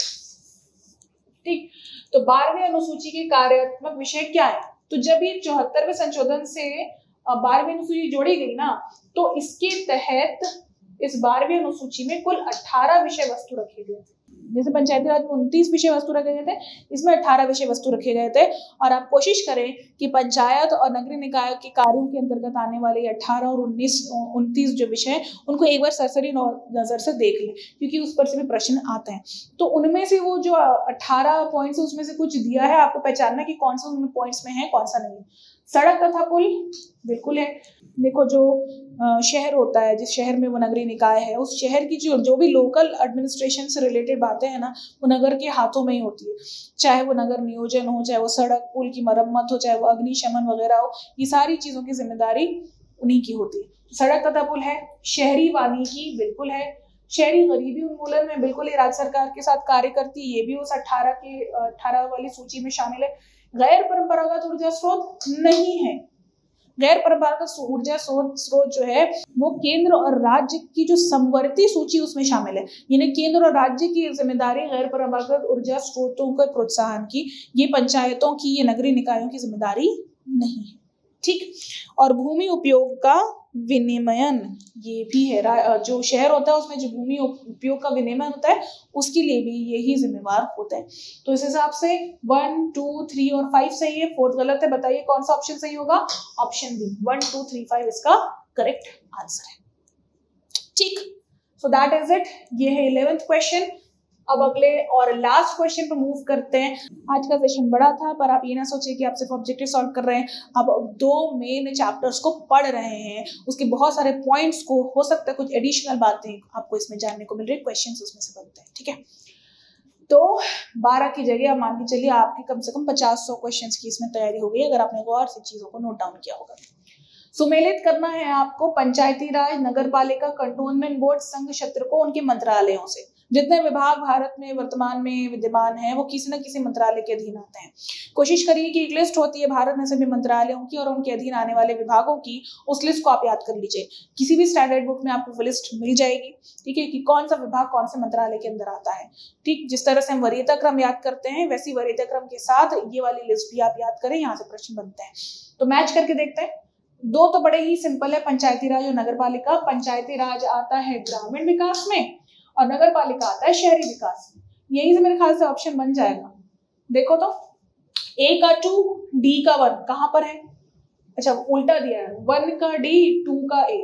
ठीक, तो 12वीं अनुसूची के कार्यात्मक विषय क्या है। तो जब ये 74वें संशोधन से 12वीं अनुसूची जोड़ी गई ना, तो इसके तहत इस 12वीं अनुसूची में कुल 18 विषय वस्तु रखे गए थे। जैसे पंचायती राज में 29 विषय वस्तु रखे गए थे, इसमें 18 विषय वस्तु रखे गए थे। और आप कोशिश करें कि पंचायत और नगरीय निकाय के कार्यों के अंतर्गत आने वाले 18 और 29 जो विषय उनको एक बार सरसरी नजर से देख लें, क्योंकि उस पर से भी प्रश्न आते हैं। तो उनमें से वो जो 18 पॉइंट्स है उसमें से कुछ दिया है, आपको पहचानना कि कौन सा उनमें पॉइंट्स में है कौन सा नहीं। सड़क तथा पुल बिल्कुल है। देखो जो शहर होता है, जिस शहर में वो नगरीय निकाय है, उस शहर की जो भी लोकल एडमिनिस्ट्रेशन से रिलेटेड बातें हैं ना, वो नगर के हाथों में ही होती है। चाहे वो नगर नियोजन हो, चाहे वो सड़क पुल की मरम्मत हो, चाहे वो अग्निशमन वगैरह हो, ये सारी चीजों की जिम्मेदारी उन्हीं की होती है। सड़क तथा पुल है। शहरी वानिकी बिल्कुल है। शहरी गरीबी उन्मूलन में बिल्कुल ये राज्य सरकार के साथ कार्य करती है, ये भी उस 18 वाली सूची में शामिल है। गैर परंपरागत ऊर्जा स्रोत नहीं है। गैर परंपरागत ऊर्जा स्रोत जो है वो केंद्र और राज्य की जो समवर्ती सूची उसमें शामिल है, यानी केंद्र और राज्य की जिम्मेदारी गैर परंपरागत ऊर्जा स्रोतों के प्रोत्साहन की, ये पंचायतों की, ये नगरीय निकायों की जिम्मेदारी नहीं है। ठीक, और भूमि उपयोग का विनिमयन ये भी है। जो शहर होता है उसमें जो भूमि उपयोग का विनिमयन होता है उसके लिए भी यही जिम्मेवार होता है। तो इस हिसाब से 1, 2, 3 और 5 सही है, 4 गलत है। बताइए कौन सा ऑप्शन सही होगा। ऑप्शन बी 1, 2, 3, 5 इसका करेक्ट आंसर है। ठीक, सो दैट इज इट। ये है 11th क्वेश्चन। अब अगले और लास्ट क्वेश्चन पर मूव करते हैं। आज का सेशन बड़ा था, पर आप ये ना सोचिए कि आप सिर्फ ऑब्जेक्टिव सॉल्व कर रहे हैं। आप 2 मेन चैप्टर्स को पढ़ रहे हैं, उसके बहुत सारे पॉइंट्स को, हो सकता है कुछ एडिशनल बातें आपको इसमें जानने को मिल रही है, क्वेश्चंस उसमें से बनते हैं। ठीक है, तो 12 की जगह आप मान के चलिए आपकी कम से कम 50-100 क्वेश्चन की इसमें तैयारी हो गई अगर आपने गौर से चीजों को नोट डाउन किया होगा। सुमेलित करना है आपको पंचायती राज, नगर पालिका, कंटोनमेंट बोर्ड, संघ क्षेत्र को उनके मंत्रालयों से। जितने विभाग भारत में वर्तमान में विद्यमान हैं वो किसी न किसी मंत्रालय के अधीन आते हैं। कोशिश करिए कि एक लिस्ट होती है भारत में सभी मंत्रालयों की और उनके अधीन आने वाले विभागों की, उस लिस्ट को आप याद कर लीजिए। किसी भी स्टैंडर्ड बुक में आपको वो लिस्ट मिल जाएगी, ठीक है, कि कौन सा विभाग कौन से मंत्रालय के अंदर आता है। ठीक, जिस तरह से हम वरीयता क्रम याद करते हैं वैसी वरीयता क्रम के साथ ये वाली लिस्ट भी आप याद करें, यहाँ से प्रश्न बनते हैं। तो मैच करके देखते हैं। दो तो बड़े ही सिंपल है, पंचायती राज और नगर पालिका। पंचायती राज आता है ग्रामीण विकास में और नगर पालिका आता है शहरी विकास में। यही से मेरे ख्याल से ऑप्शन बन जाएगा। देखो तो ए का 2, डी का 1 कहाँ पर है? अच्छा, उल्टा दिया है, 1 का डी, 2 का ए,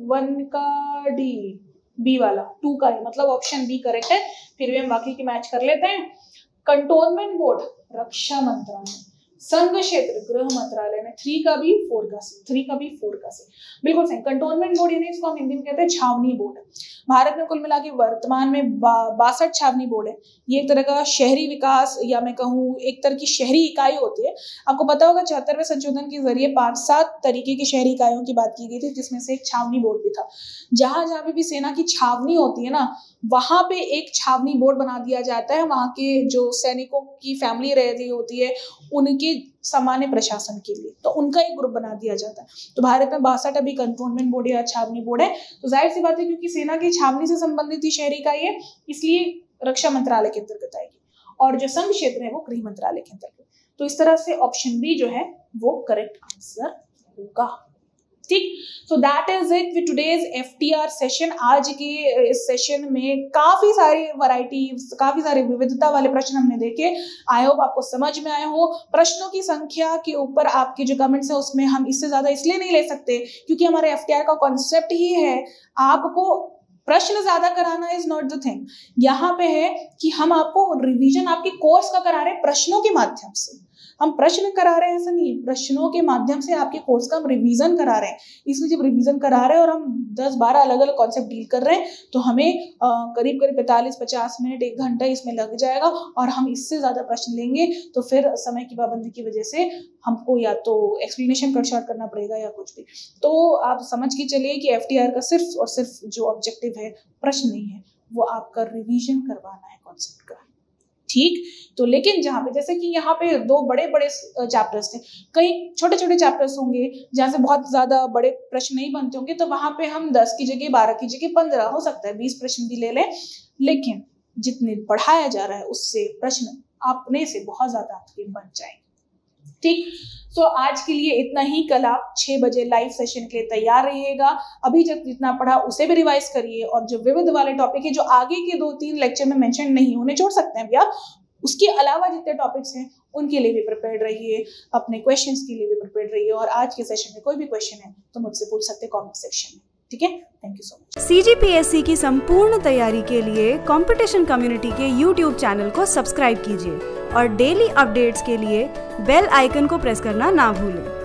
1 का डी, बी वाला 2 का ए, मतलब ऑप्शन बी करेक्ट है। फिर भी हम बाकी की मैच कर लेते हैं। कंटोनमेंट बोर्ड रक्षा मंत्रालय, संघ क्षेत्र गृह मंत्रालय में 3 का बी 4 का सी, 3 का बी 4 का सी, बिल्कुल सही। कंटोनमेंट बोर्ड यानी इसको हम हिंदी में कहते हैं छावनी बोर्ड। भारत में कुल मिला के वर्तमान में 62 छावनी बोर्ड है। ये एक तरह का शहरी विकास या मैं कहूँ एक तरह की शहरी इकाई होती है। आपको पता होगा 74वें संशोधन के जरिए 5-7 तरीके की शहरी इकाइयों की बात की गई थी, जिसमें से एक छावनी बोर्ड भी था। जहां जहां पे भी सेना की छावनी होती है ना, वहां पे एक छावनी बोर्ड बना दिया जाता है। वहां के जो सैनिकों की फैमिली रहती होती है उनके सामान्य प्रशासन के लिए, तो उनका एक ग्रुप बना दिया जाता है। तो भारत में 62 अभी कंटोनमेंट बोर्ड या छावनी बोर्ड है। तो जाहिर सी बात है क्योंकि सेना की छावनी से संबंधित ही शहरी इकाई है, इसलिए रक्षा मंत्रालय के अंतर्गत आएगी और जो संघ क्षेत्र है वो गृह मंत्रालय के अंतर्गत। तो इस तरह से ऑप्शन बी जो है वो करेक्ट आंसर होगा। ठीक, so that is it with today's FTR session. आज के इस सेशन में काफी सारी वैरायटी, काफी सारे विविधता वाले प्रश्न हमने देखे। आई होप आपको समझ में आए हो। प्रश्नों की संख्या के ऊपर आपके जो कमेंट्स है उसमें हम इससे ज्यादा इसलिए नहीं ले सकते क्योंकि हमारे FTR का कॉन्सेप्ट ही है आपको प्रश्न ज्यादा कराना इज नॉट द थिंग। यहाँ पे है कि हम आपको रिवीजन आपके कोर्स का करा रहे हैं प्रश्नों के माध्यम से। हम प्रश्न करा रहे हैं ऐसा नहीं, प्रश्नों के माध्यम से आपके कोर्स का हम रिवीजन करा रहे हैं। इसलिए जब रिवीजन करा रहे हैं और हम 10-12 अलग अलग कॉन्सेप्ट डील कर रहे हैं तो हमें करीब 45-50 मिनट 1 घंटा इसमें लग जाएगा और हम इससे ज्यादा प्रश्न लेंगे तो फिर समय की पाबंदी की वजह से हमको या तो एक्सप्लेनेशन कट शॉर्ट करना पड़ेगा या कुछ भी। तो आप समझ के चलिए कि FTR का सिर्फ और सिर्फ जो ऑब्जेक्टिव है प्रश्न नहीं है, वो आपका रिवीजन करवाना है कॉन्सेप्ट का। ठीक, तो लेकिन जहाँ पे जैसे कि यहाँ पे 2 बड़े बड़े चैप्टर्स थे, कई छोटे छोटे चैप्टर्स होंगे जहाँ से बहुत ज्यादा बड़े प्रश्न नहीं बनते होंगे, तो वहां पे हम 10 की जगह 12 की जगह 15 हो सकता है 20 प्रश्न भी ले लें। लेकिन जितने पढ़ाया जा रहा है उससे प्रश्न अपने से बहुत ज्यादा आपके बन जाएंगे। ठीक, तो आज के लिए इतना ही। कल आप 6 बजे लाइव सेशन के लिए तैयार रहिएगा। अभी जब जितना पढ़ा उसे भी रिवाइज करिए और जो विविध वाले टॉपिक है जो आगे के 2-3 लेक्चर में मेंशन नहीं होने छोड़ सकते हैं भैया, उसके अलावा जितने टॉपिक्स हैं उनके लिए भी प्रिपेयर्ड रहिए, अपने क्वेश्चंस के लिए भी प्रिपेयर्ड रहिए। और आज के सेशन में कोई भी क्वेश्चन है तो मुझसे पूछ सकते हैं कमेंट सेक्शन में। ठीक है, thank you so much. CGPSC की संपूर्ण तैयारी के लिए कंपटीशन कम्युनिटी के YouTube चैनल को सब्सक्राइब कीजिए और डेली अपडेट्स के लिए बेल आइकन को प्रेस करना ना भूलें।